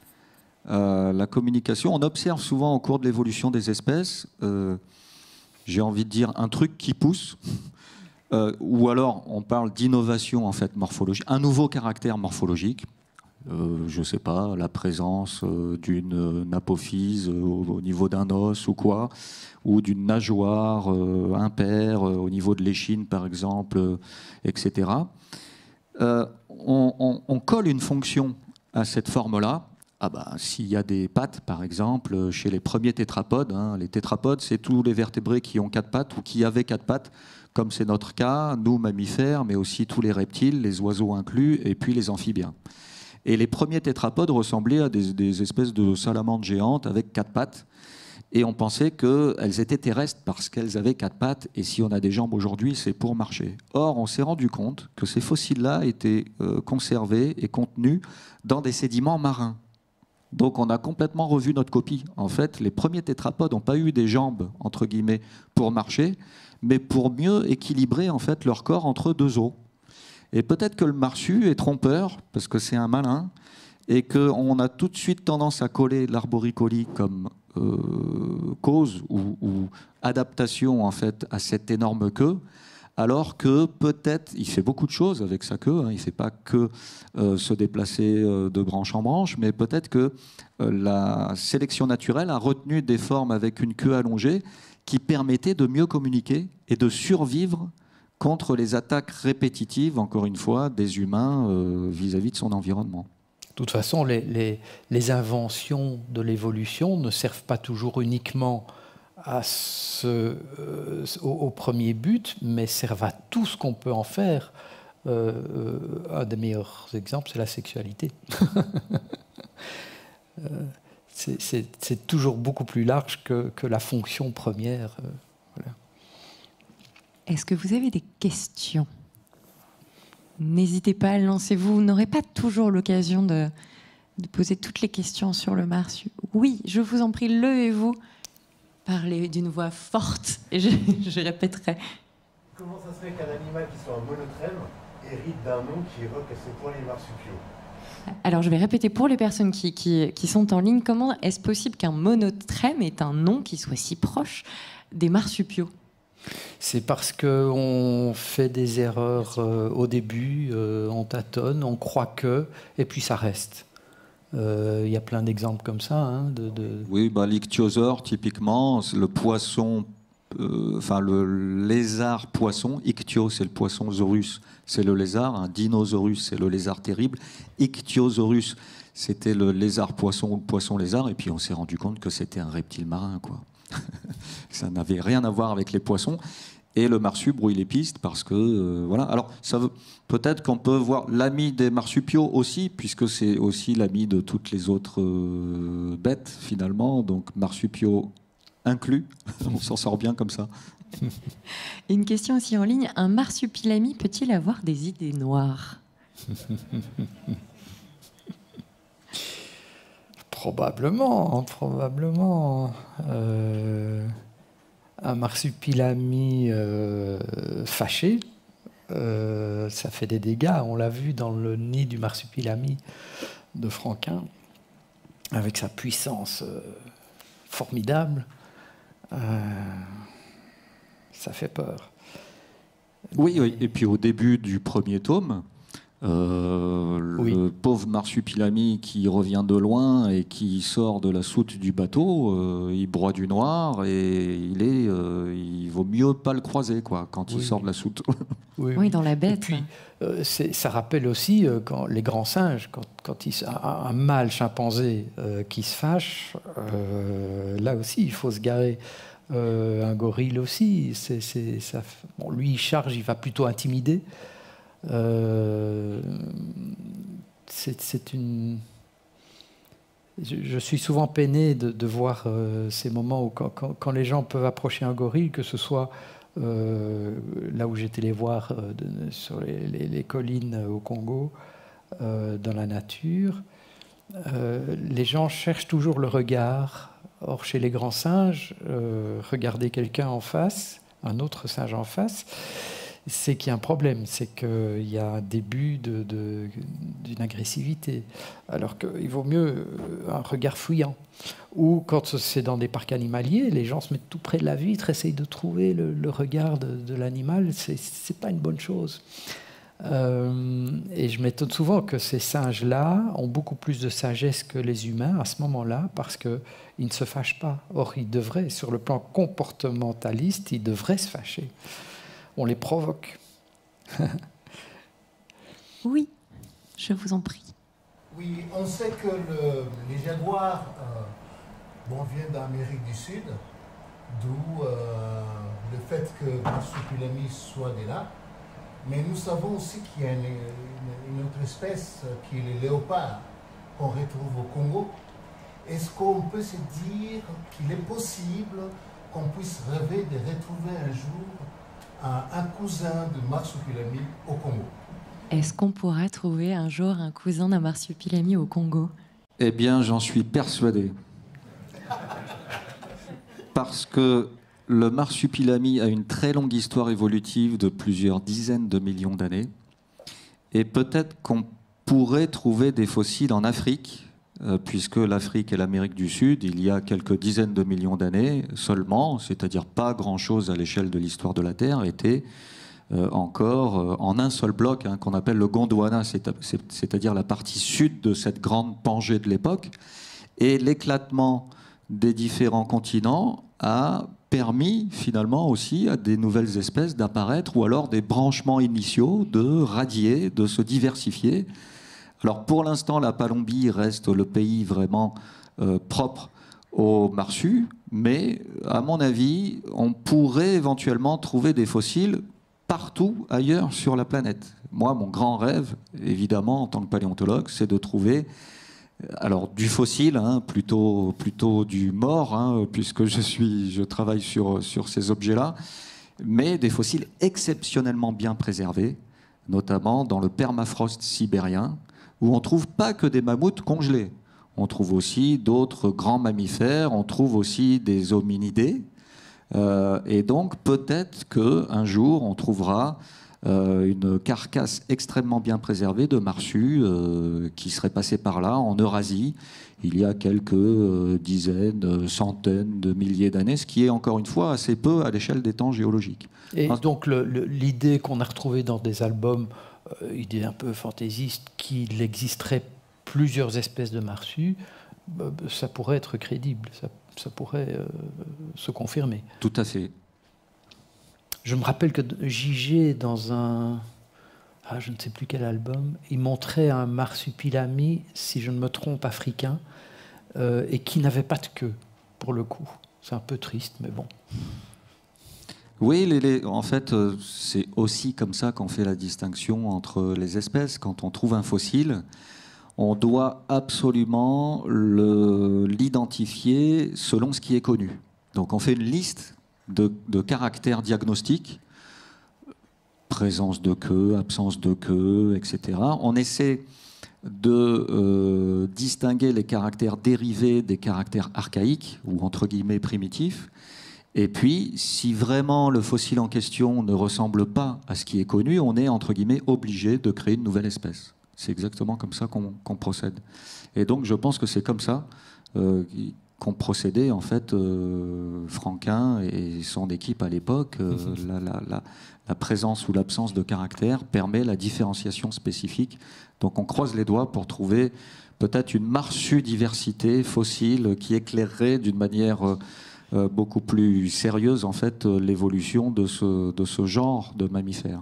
Euh, la communication, on observe souvent au cours de l'évolution des espèces, euh, j'ai envie de dire un truc qui pousse, euh, ou alors on parle d'innovation en fait morphologique, un nouveau caractère morphologique. Euh, je ne sais pas, la présence euh, d'une apophyse euh, au, au niveau d'un os ou quoi, ou d'une nageoire euh, impaire euh, au niveau de l'échine par exemple, euh, et cetera. Euh, on, on, on colle une fonction à cette forme-là. Ah bah, s'il y a des pattes par exemple chez les premiers tétrapodes, hein, les tétrapodes c'est tous les vertébrés qui ont quatre pattes ou qui avaient quatre pattes, comme c'est notre cas, nous mammifères, mais aussi tous les reptiles, les oiseaux inclus, et puis les amphibiens. Et les premiers tétrapodes ressemblaient à des, des espèces de salamandres géantes avec quatre pattes. Et on pensait qu'elles étaient terrestres parce qu'elles avaient quatre pattes. Et si on a des jambes aujourd'hui, c'est pour marcher. Or, on s'est rendu compte que ces fossiles-là étaient euh, conservés et contenus dans des sédiments marins. Donc on a complètement revu notre copie. En fait, les premiers tétrapodes n'ont pas eu des jambes, entre guillemets, pour marcher, mais pour mieux équilibrer en fait, leur corps entre deux os. Et peut-être que le marsu est trompeur, parce que c'est un malin, et qu'on a tout de suite tendance à coller l'arboricolie comme euh, cause ou, ou adaptation en fait, à cette énorme queue, alors que peut-être, il fait beaucoup de choses avec sa queue, hein, il ne fait pas que euh, se déplacer euh, de branche en branche, mais peut-être que euh, la sélection naturelle a retenu des formes avec une queue allongée qui permettaient de mieux communiquer et de survivre contre les attaques répétitives, encore une fois, des humains euh, vis-à-vis de son environnement. De toute façon, les, les, les inventions de l'évolution ne servent pas toujours uniquement à ce, euh, au, au premier but, mais servent à tout ce qu'on peut en faire. Euh, euh, un des meilleurs exemples, c'est la sexualité. euh, c'est toujours beaucoup plus large que, que la fonction première. Euh, voilà. Est-ce que vous avez des questions? N'hésitez pas, lancez-vous. Vous n'aurez pas toujours l'occasion de, de poser toutes les questions sur le marsu. Oui, je vous en prie, levez-vous. Parlez d'une voix forte, et je, je répéterai. Comment ça se fait qu'un animal qui soit en monotrème hérite d'un nom qui évoque à ce point les marsupiaux? Alors, je vais répéter pour les personnes qui, qui, qui sont en ligne. Comment est-ce possible qu'un monotrème ait un nom qui soit si proche des marsupiaux? C'est parce qu'on fait des erreurs euh, au début, euh, on tâtonne, on croit que, et puis ça reste. Il euh, y a plein d'exemples comme ça. Hein, de, de... Oui, bah, l'ichthyosaure, typiquement, le poisson, euh, enfin le lézard poisson. Ichthyo, c'est le poisson, saurus, c'est le lézard. Un dinosaurus, c'est le lézard terrible. Ichthyosaurus, c'était le lézard poisson ou le poisson lézard. Et puis on s'est rendu compte que c'était un reptile marin, quoi. Ça n'avait rien à voir avec les poissons. Et le marsu brouille les pistes parce que euh, voilà. Alors ça veut peut-être qu'on peut voir l'ami des marsupiaux aussi, puisque c'est aussi l'ami de toutes les autres euh, bêtes finalement. Donc marsupiaux inclus. On s'en sort bien comme ça. Une question aussi en ligne. Un marsupilami peut-il avoir des idées noires? Probablement, probablement. Euh, un marsupilami euh, fâché, euh, ça fait des dégâts. On l'a vu dans le nid du marsupilami de Franquin, avec sa puissance euh, formidable. Euh, ça fait peur. Oui, oui, et puis au début du premier tome, Euh, Oui. Le pauvre marsupilami qui revient de loin et qui sort de la soute du bateau, euh, il broie du noir et il est, euh, il vaut mieux pas le croiser quoi quand il Oui. sort de la soute. Oui, Oui, dans la Et bête. puis, euh, c'est- ça rappelle aussi euh, quand les grands singes, quand, quand ils, un, un mâle chimpanzé euh, qui se fâche, euh, là aussi, il faut se garer. Euh, un gorille aussi, c'est, c'est, ça, bon, lui, il charge, il va plutôt intimider. Euh, c'est, c'est une... Je, je suis souvent peiné de, de voir euh, ces moments où quand, quand, quand les gens peuvent approcher un gorille, que ce soit euh, là où j'étais les voir euh, de, sur les, les, les collines au Congo, euh, dans la nature, euh, les gens cherchent toujours le regard. Or, chez les grands singes, euh, regarder quelqu'un en face, un autre singe en face, c'est qu'il y a un problème, c'est qu'il y a un début de, de, d'une agressivité. Alors qu'il vaut mieux un regard fouillant. Ou quand c'est dans des parcs animaliers, les gens se mettent tout près de la vitre, essayent de trouver le, le regard de, de l'animal, c'est, c'est pas une bonne chose. Euh, et je m'étonne souvent que ces singes-là ont beaucoup plus de sagesse que les humains à ce moment-là, parce qu'ils ne se fâchent pas. Or, ils devraient, sur le plan comportementaliste, ils devraient se fâcher. On les provoque. Oui, je vous en prie. Oui, on sait que le- les jaguars euh, bon, viennent d'Amérique du Sud, d'où euh, le fait que Marsupilami soit de là. Mais nous savons aussi qu'il y a une, une- une autre espèce euh, qui est le léopard qu'on retrouve au Congo. Est-ce qu'on peut se dire qu'il est possible qu'on puisse rêver de retrouver un jour un, un cousin de Marsupilami au Congo? Est-ce qu'on pourra trouver un jour un cousin d'un marsupilami au Congo? Eh bien, j'en suis persuadé. Parce que le marsupilami a une très longue histoire évolutive de plusieurs dizaines de millions d'années. Et peut-être qu'on pourrait trouver des fossiles en Afrique, euh, puisque l'Afrique et l'Amérique du Sud, il y a quelques dizaines de millions d'années seulement, c'est-à-dire pas grand-chose à l'échelle de l'histoire de la Terre, étaient euh, encore euh, en un seul bloc, hein, qu'on appelle le Gondwana, c'est- c'est- c'est-à-dire la partie sud de cette grande Pangée de l'époque. Et l'éclatement des différents continents a permis finalement aussi à des nouvelles espèces d'apparaître, ou alors des branchements initiaux de radier, de se diversifier. Alors pour l'instant, la Palombie reste le pays vraiment euh, propre aux marsus, mais à mon avis, on pourrait éventuellement trouver des fossiles partout ailleurs sur la planète. Moi, mon grand rêve, évidemment, en tant que paléontologue, c'est de trouver alors du fossile, hein, plutôt, plutôt du mort, hein, puisque je, suis, je travaille sur, sur ces objets-là, mais des fossiles exceptionnellement bien préservés, notamment dans le permafrost sibérien, où on ne trouve pas que des mammouths congelés. On trouve aussi d'autres grands mammifères, on trouve aussi des hominidés, euh, et donc peut-être qu'un jour on trouvera Euh, une carcasse extrêmement bien préservée de marssus euh, qui serait passée par là en Eurasie il y a quelques euh, dizaines, centaines de milliers d'années, ce qui est encore une fois assez peu à l'échelle des temps géologiques. Et Ah. donc le- le- l'idée qu'on a retrouvée dans des albums, euh, idée un peu fantaisiste, qu'il existerait plusieurs espèces de marssus, bah, ça pourrait être crédible, ça, ça pourrait euh, se confirmer. Tout à fait. Je me rappelle que J G, dans un... Ah, je ne sais plus quel album, il montrait un marsupilami, si je ne me trompe, africain, euh, et qui n'avait pas de queue, pour le coup. C'est un peu triste, mais bon. Oui, les, les- en fait, euh, c'est aussi comme ça qu'on fait la distinction entre les espèces. Quand on trouve un fossile, on doit absolument le- l'identifier selon ce qui est connu. Donc on fait une liste de, de caractères diagnostiques, présence de queue, absence de queue, et cetera. On essaie de euh, distinguer les caractères dérivés des caractères archaïques, ou entre guillemets primitifs. Et puis, si vraiment le fossile en question ne ressemble pas à ce qui est connu, on est, entre guillemets, obligé de créer une nouvelle espèce. C'est exactement comme ça qu'on qu'on procède. Et donc, je pense que c'est comme ça euh, qu'ont procédé en fait euh, Franquin et son équipe à l'époque. Euh, mmh. la, la, la, la présence ou l'absence de caractère permet la différenciation spécifique. Donc on croise les doigts pour trouver peut-être une marsue diversité fossile qui éclairerait d'une manière euh, euh, beaucoup plus sérieuse en fait euh, l'évolution de ce, de ce genre de mammifères.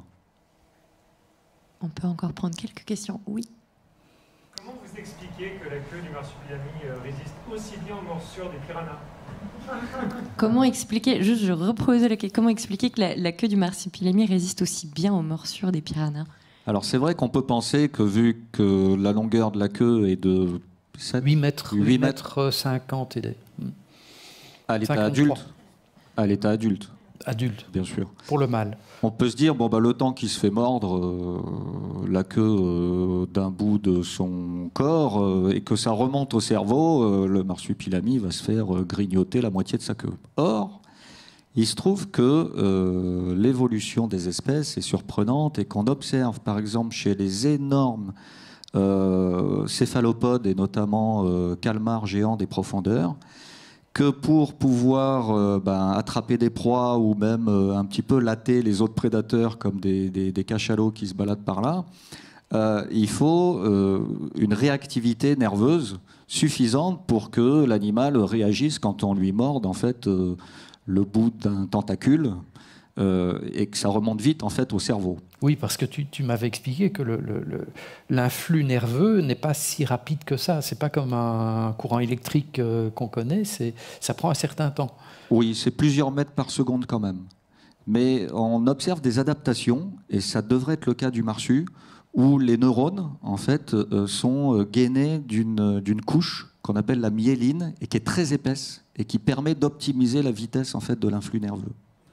On peut encore prendre quelques questions. Oui. Comment vous expliquez que la queue du marsupilami résiste aussi bien aux morsures des piranhas? Comment expliquer, juste je reposais la question, comment expliquer que la, la queue du marsupilami résiste aussi bien aux morsures des piranhas? Alors c'est vrai qu'on peut penser que vu que la longueur de la queue est de huit mètres cinquante et des... à l'état adulte, à l'état adulte, adulte, bien sûr. Pour le mâle. On peut se dire, bon, bah, le temps qu'il se fait mordre euh, la queue euh, d'un bout de son corps euh, et que ça remonte au cerveau, euh, le marsupilami va se faire euh, grignoter la moitié de sa queue. Or, il se trouve que euh, l'évolution des espèces est surprenante et qu'on observe, par exemple, chez les énormes euh, céphalopodes et notamment euh, calmars géants des profondeurs, que pour pouvoir euh, ben, attraper des proies ou même euh, un petit peu latter les autres prédateurs comme des, des, des cachalots qui se baladent par là, euh, il faut euh, une réactivité nerveuse suffisante pour que l'animal réagisse quand on lui morde en fait euh, le bout d'un tentacule euh, et que ça remonte vite en fait au cerveau. Oui, parce que tu, tu m'avais expliqué que le, le, le, l'influx nerveux n'est pas si rapide que ça. C'est pas comme un courant électrique euh, qu'on connaît, c'est, ça prend un certain temps. Oui, c'est plusieurs mètres par seconde quand même. Mais on observe des adaptations, et ça devrait être le cas du marsu, où les neurones en fait, euh, sont gainés d'une, d'une couche qu'on appelle la myéline, et qui est très épaisse, et qui permet d'optimiser la vitesse en fait, de l'influx nerveux.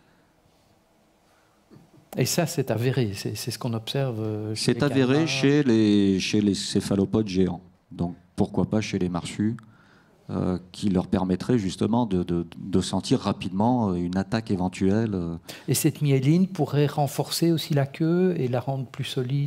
Et ça, c'est avéré, c'est, c'est ce qu'on observe chez C'est les avéré calmars. chez les, chez les céphalopodes géants. Donc pourquoi pas chez les marsus, euh, qui leur permettrait justement de, de, de sentir rapidement une attaque éventuelle. Et cette myéline pourrait renforcer aussi la queue et la rendre plus solide?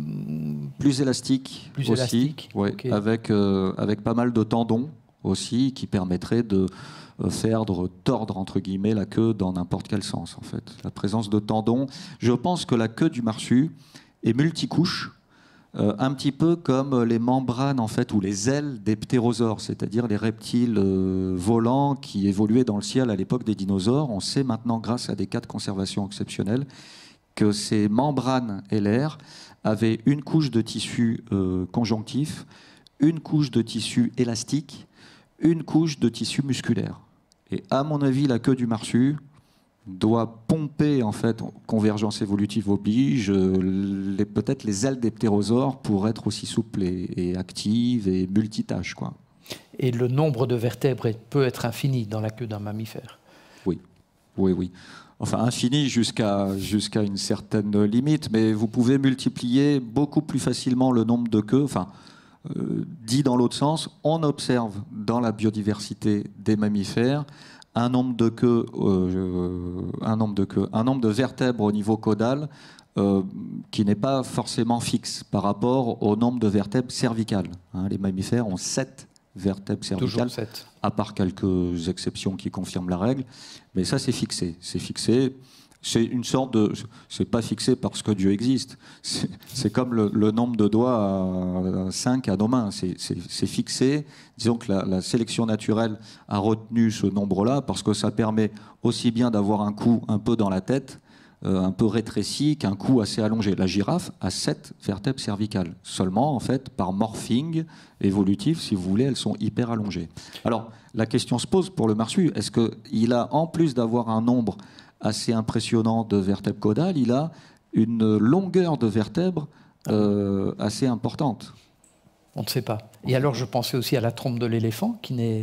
Plus élastique Plus aussi, élastique, ouais, okay. avec, euh, avec pas mal de tendons aussi, qui permettraient de faire tordre entre guillemets la queue dans n'importe quel sens en fait. La présence de tendons, je pense que la queue du marsu est multicouche, euh, un petit peu comme les membranes en fait ou les ailes des ptérosaures, c'est-à-dire les reptiles euh, volants qui évoluaient dans le ciel à l'époque des dinosaures. On sait maintenant grâce à des cas de conservation exceptionnels que ces membranes ailaires avaient une couche de tissu euh, conjonctif, une couche de tissu élastique, une couche de tissu musculaire. Et à mon avis, la queue du marsu doit pomper, en fait, convergence évolutive oblige, les, peut-être les ailes des ptérosaures pour être aussi souples et, et actives et multitâches, quoi. Et le nombre de vertèbres peut être infini dans la queue d'un mammifère? Oui, oui, oui. Enfin, infini jusqu'à jusqu'à une certaine limite, mais vous pouvez multiplier beaucoup plus facilement le nombre de queues. Enfin, Euh, dit dans l'autre sens, on observe dans la biodiversité des mammifères un nombre de queues, euh, un nombre de queues, un nombre de vertèbres au niveau caudal euh, qui n'est pas forcément fixe par rapport au nombre de vertèbres cervicales. Hein, les mammifères ont sept vertèbres cervicales, à part quelques exceptions qui confirment la règle, mais ça c'est fixé, c'est fixé. C'est une sorte de... C'est pas fixé parce que Dieu existe. C'est, c'est comme le, le nombre de doigts à cinq à nos mains. C'est, c'est, c'est fixé. Disons que la, la sélection naturelle a retenu ce nombre-là parce que ça permet aussi bien d'avoir un cou un peu dans la tête, euh, un peu rétréci, qu'un cou assez allongé. La girafe a sept vertèbres cervicales. Seulement, en fait, par morphing évolutif, si vous voulez, elles sont hyper allongées. Alors, la question se pose pour le marsu. Est-ce qu'il a, en plus d'avoir un nombre assez impressionnant de vertèbres caudales, il a une longueur de vertèbres euh, assez importante. On ne sait pas. Et alors je pensais aussi à la trompe de l'éléphant qui n'est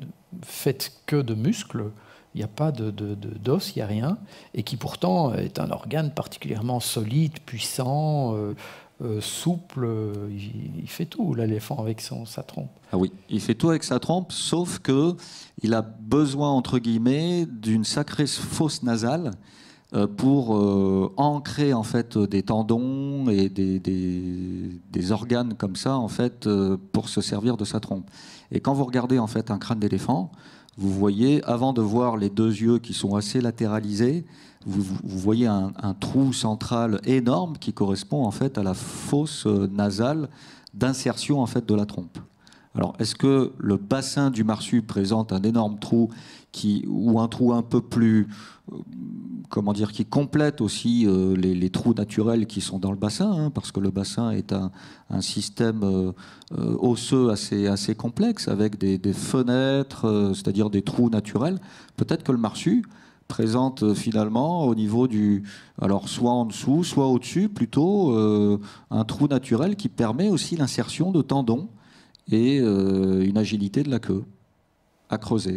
faite que de muscles, il n'y a pas de, de, de, d'os, il n'y a rien, et qui pourtant est un organe particulièrement solide, puissant, euh, euh, souple, il, il fait tout l'éléphant avec son, sa trompe. Ah oui, il fait tout avec sa trompe, sauf que il a besoin, entre guillemets, d'une sacrée fosse nasale euh, pour euh, ancrer en fait des tendons et des, des, des organes comme ça en fait euh, pour se servir de sa trompe. Et quand vous regardez en fait un crâne d'éléphant, vous voyez, avant de voir les deux yeux qui sont assez latéralisés, vous, vous voyez un, un trou central énorme qui correspond en fait à la fosse nasale d'insertion en fait de la trompe. Alors, est-ce que le bassin du marsu présente un énorme trou qui, ou un trou un peu plus, euh, comment dire, qui complète aussi euh, les, les trous naturels qui sont dans le bassin, hein, parce que le bassin est un, un système euh, euh, osseux assez, assez complexe, avec des, des fenêtres, euh, c'est-à-dire des trous naturels. Peut-être que le marsu présente euh, finalement au niveau du, alors soit en dessous, soit au-dessus, plutôt euh, un trou naturel qui permet aussi l'insertion de tendons et euh, une agilité de la queue à creuser.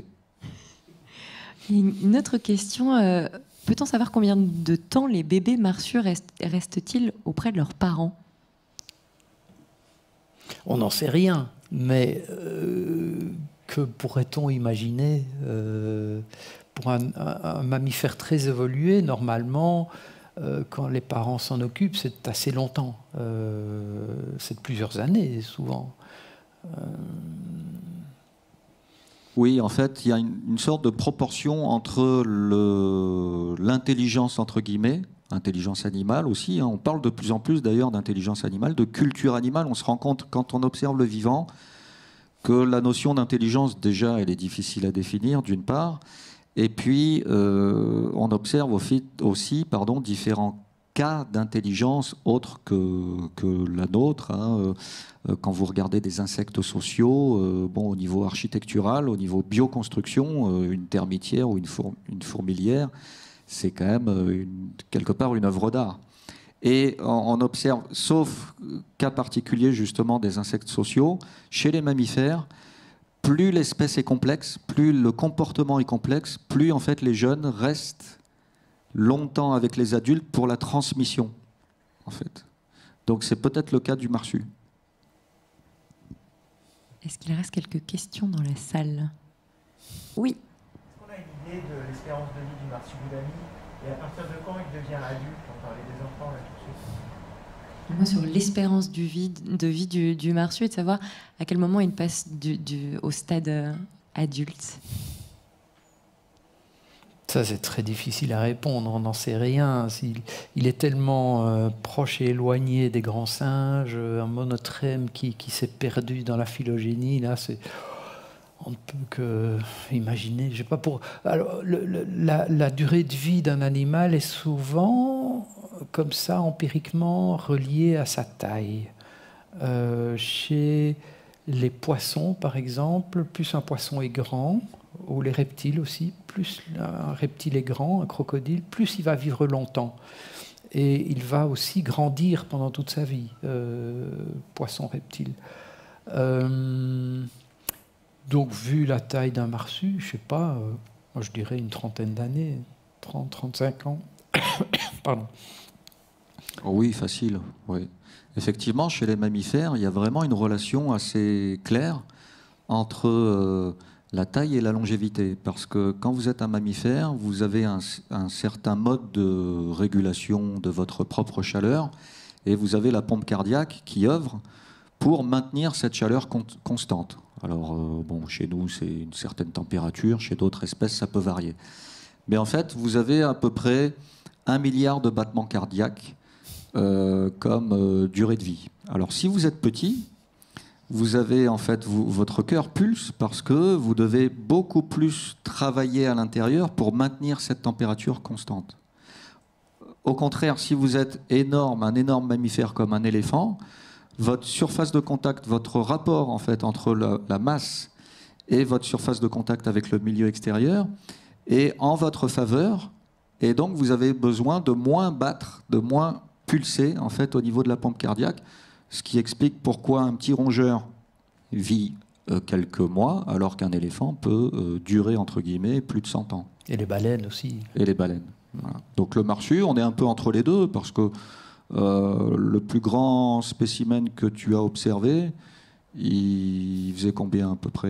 Une autre question, euh, peut-on savoir combien de temps les bébés marsus restent, restent-ils auprès de leurs parents? On n'en sait rien, mais euh, que pourrait-on imaginer euh, pour un, un, un mammifère très évolué, normalement, euh, quand les parents s'en occupent, c'est assez longtemps. Euh, c'est plusieurs années, souvent. Euh... Oui, en fait, il y a une, une sorte de proportion entre l'intelligence, entre guillemets, intelligence animale aussi, hein. On parle de plus en plus d'ailleurs d'intelligence animale, de culture animale. On se rend compte, quand on observe le vivant, que la notion d'intelligence, déjà, elle est difficile à définir, d'une part, et puis euh, on observe aussi, aussi pardon, différents cas d'intelligence autres que, que la nôtre, hein. Quand vous regardez des insectes sociaux, euh, bon, au niveau architectural, au niveau bioconstruction, euh, une termitière ou une, four, une fourmilière, c'est quand même une, quelque part une œuvre d'art. Et on, on observe, sauf cas particulier justement des insectes sociaux, chez les mammifères, plus l'espèce est complexe, plus le comportement est complexe, plus en fait les jeunes restent longtemps avec les adultes pour la transmission, en fait. Donc c'est peut-être le cas du marsu. Est-ce qu'il reste quelques questions dans la salle? Oui. Est-ce qu'on a une idée de l'espérance de vie du marsupilami et à partir de quand il devient adulte? On parlait des enfants là tout de suite. Moi, sur l'espérance de vie, de vie du, du marsu et de savoir à quel moment il passe du, du, au stade euh, adulte. Ça, c'est très difficile à répondre, on n'en sait rien. Il, il est tellement euh, proche et éloigné des grands singes, un monotrème qui, qui s'est perdu dans la phylogénie, là, c'est... On ne peut que imaginer, je sais pas pour... Alors, le, le, la, la durée de vie d'un animal est souvent, comme ça, empiriquement, reliée à sa taille. Euh, chez les poissons, par exemple, plus un poisson est grand, ou les reptiles aussi, plus un reptile est grand, un crocodile, plus il va vivre longtemps. Et il va aussi grandir pendant toute sa vie, euh, poisson, reptile. Euh, donc, vu la taille d'un marsu, je ne sais pas, euh, moi je dirais une trentaine d'années, trente, trente-cinq ans. Pardon. Oh oui, facile, oui. Effectivement, chez les mammifères, il y a vraiment une relation assez claire entre... Euh, la taille et la longévité, parce que quand vous êtes un mammifère, vous avez un, un certain mode de régulation de votre propre chaleur et vous avez la pompe cardiaque qui œuvre pour maintenir cette chaleur con constante. Alors, euh, bon, chez nous, c'est une certaine température, chez d'autres espèces, ça peut varier. Mais en fait, vous avez à peu près un milliard de battements cardiaques euh, comme euh, durée de vie. Alors, si vous êtes petit, vous avez en fait, vous, votre cœur pulse parce que vous devez beaucoup plus travailler à l'intérieur pour maintenir cette température constante. Au contraire, si vous êtes énorme, un énorme mammifère comme un éléphant, votre surface de contact, votre rapport en fait entre la, la masse et votre surface de contact avec le milieu extérieur est en votre faveur, et donc vous avez besoin de moins battre, de moins pulser en fait au niveau de la pompe cardiaque. Ce qui explique pourquoi un petit rongeur vit euh, quelques mois, alors qu'un éléphant peut euh, durer, entre guillemets, plus de cent ans. Et les baleines aussi. Et les baleines. Voilà. Donc le marsu, on est un peu entre les deux, parce que euh, le plus grand spécimen que tu as observé, il faisait combien à peu près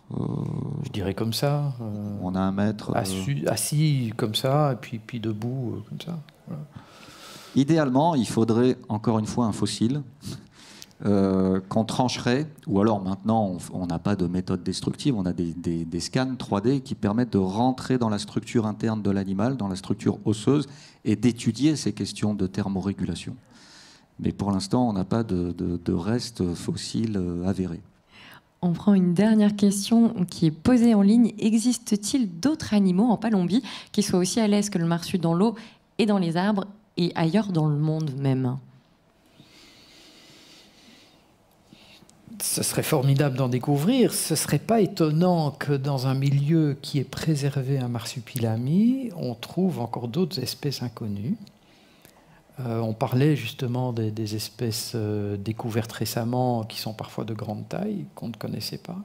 Euh, Je dirais comme ça. Euh, on a un maître... Euh, assis, assis comme ça, et puis, puis debout euh, comme ça. Voilà. Idéalement, il faudrait, encore une fois, un fossile euh, qu'on trancherait, ou alors maintenant, on n'a pas de méthode destructive, on a des, des, des scans trois D qui permettent de rentrer dans la structure interne de l'animal, dans la structure osseuse, et d'étudier ces questions de thermorégulation. Mais pour l'instant, on n'a pas de, de, de restes fossiles avérés. On prend une dernière question qui est posée en ligne. Existe-t-il d'autres animaux en Palombie qui soient aussi à l'aise que le marsu dans l'eau et dans les arbres et ailleurs dans le monde même? Ce serait formidable d'en découvrir. Ce ne serait pas étonnant que dans un milieu qui est préservé un marsupilami, on trouve encore d'autres espèces inconnues. Euh, on parlait justement des, des espèces euh, découvertes récemment qui sont parfois de grande taille, qu'on ne connaissait pas.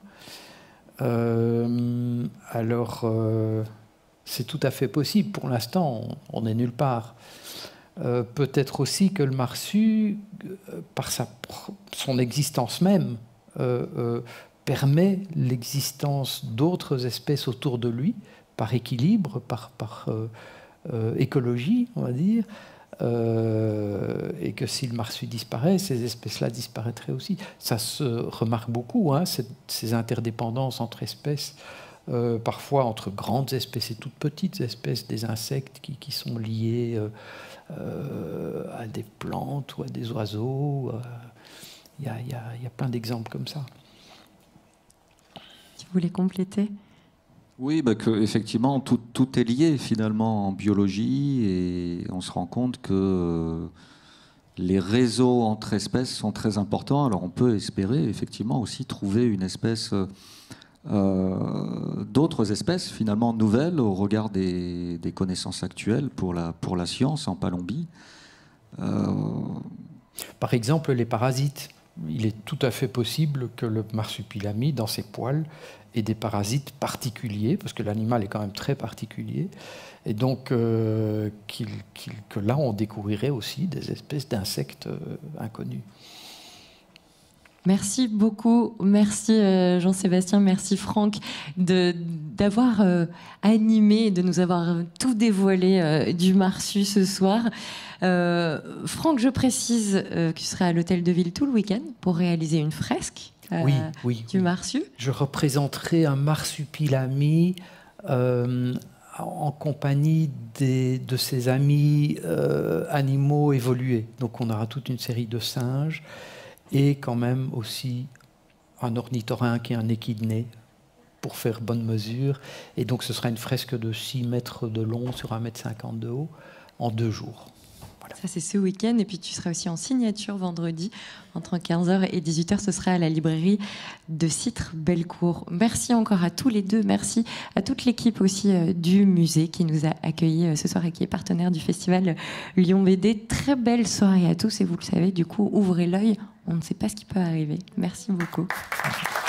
Euh, alors, euh, c'est tout à fait possible. Pour l'instant, on n'est nulle part. Euh, peut-être aussi que le marsu, euh, par sa, son existence même, euh, euh, permet l'existence d'autres espèces autour de lui, par équilibre, par, par euh, euh, écologie, on va dire. Euh, et que si le marsu disparaît, ces espèces-là disparaîtraient aussi. Ça se remarque beaucoup, hein, ces, ces interdépendances entre espèces, euh, parfois entre grandes espèces et toutes petites espèces, des insectes qui, qui sont liés euh, euh, à des plantes ou à des oiseaux. Il euh, y, y, y a plein d'exemples comme ça. Tu voulais compléter ? Oui, bah que, effectivement, tout, tout est lié finalement en biologie et on se rend compte que euh, les réseaux entre espèces sont très importants. Alors on peut espérer effectivement aussi trouver une espèce, euh, d'autres espèces finalement nouvelles au regard des, des connaissances actuelles pour la, pour la science en Palombie. Euh... Par exemple, les parasites. Il est tout à fait possible que le marsupilami, dans ses poils, ait des parasites particuliers, parce que l'animal est quand même très particulier, et donc euh, qu'il, qu'il, que là, on découvrirait aussi des espèces d'insectes euh, inconnus. Merci beaucoup, merci euh, Jean-Sébastien, merci Franck de, d'avoir euh, animé, de nous avoir tout dévoilé euh, du marsu ce soir. Euh, Franck, je précise euh, que tu seras à l'Hôtel de Ville tout le week-end pour réaliser une fresque euh, oui, oui, du oui. marsu. Je représenterai un marsupilami euh, en compagnie des, de ses amis euh, animaux évolués. Donc on aura toute une série de singes et quand même aussi un ornithorynque et un échidné pour faire bonne mesure. Et donc ce sera une fresque de six mètres de long sur un mètre cinquante de haut en deux jours. Voilà. Ça, c'est ce week-end. Et puis, tu seras aussi en signature vendredi, entre quinze heures et dix-huit heures. Ce sera à la librairie de Citres-Bellecour. Merci encore à tous les deux. Merci à toute l'équipe aussi euh, du musée qui nous a accueillis euh, ce soir et qui est partenaire du festival Lyon B D. Très belle soirée à tous. Et vous le savez, du coup, ouvrez l'œil. On ne sait pas ce qui peut arriver. Merci beaucoup. Merci.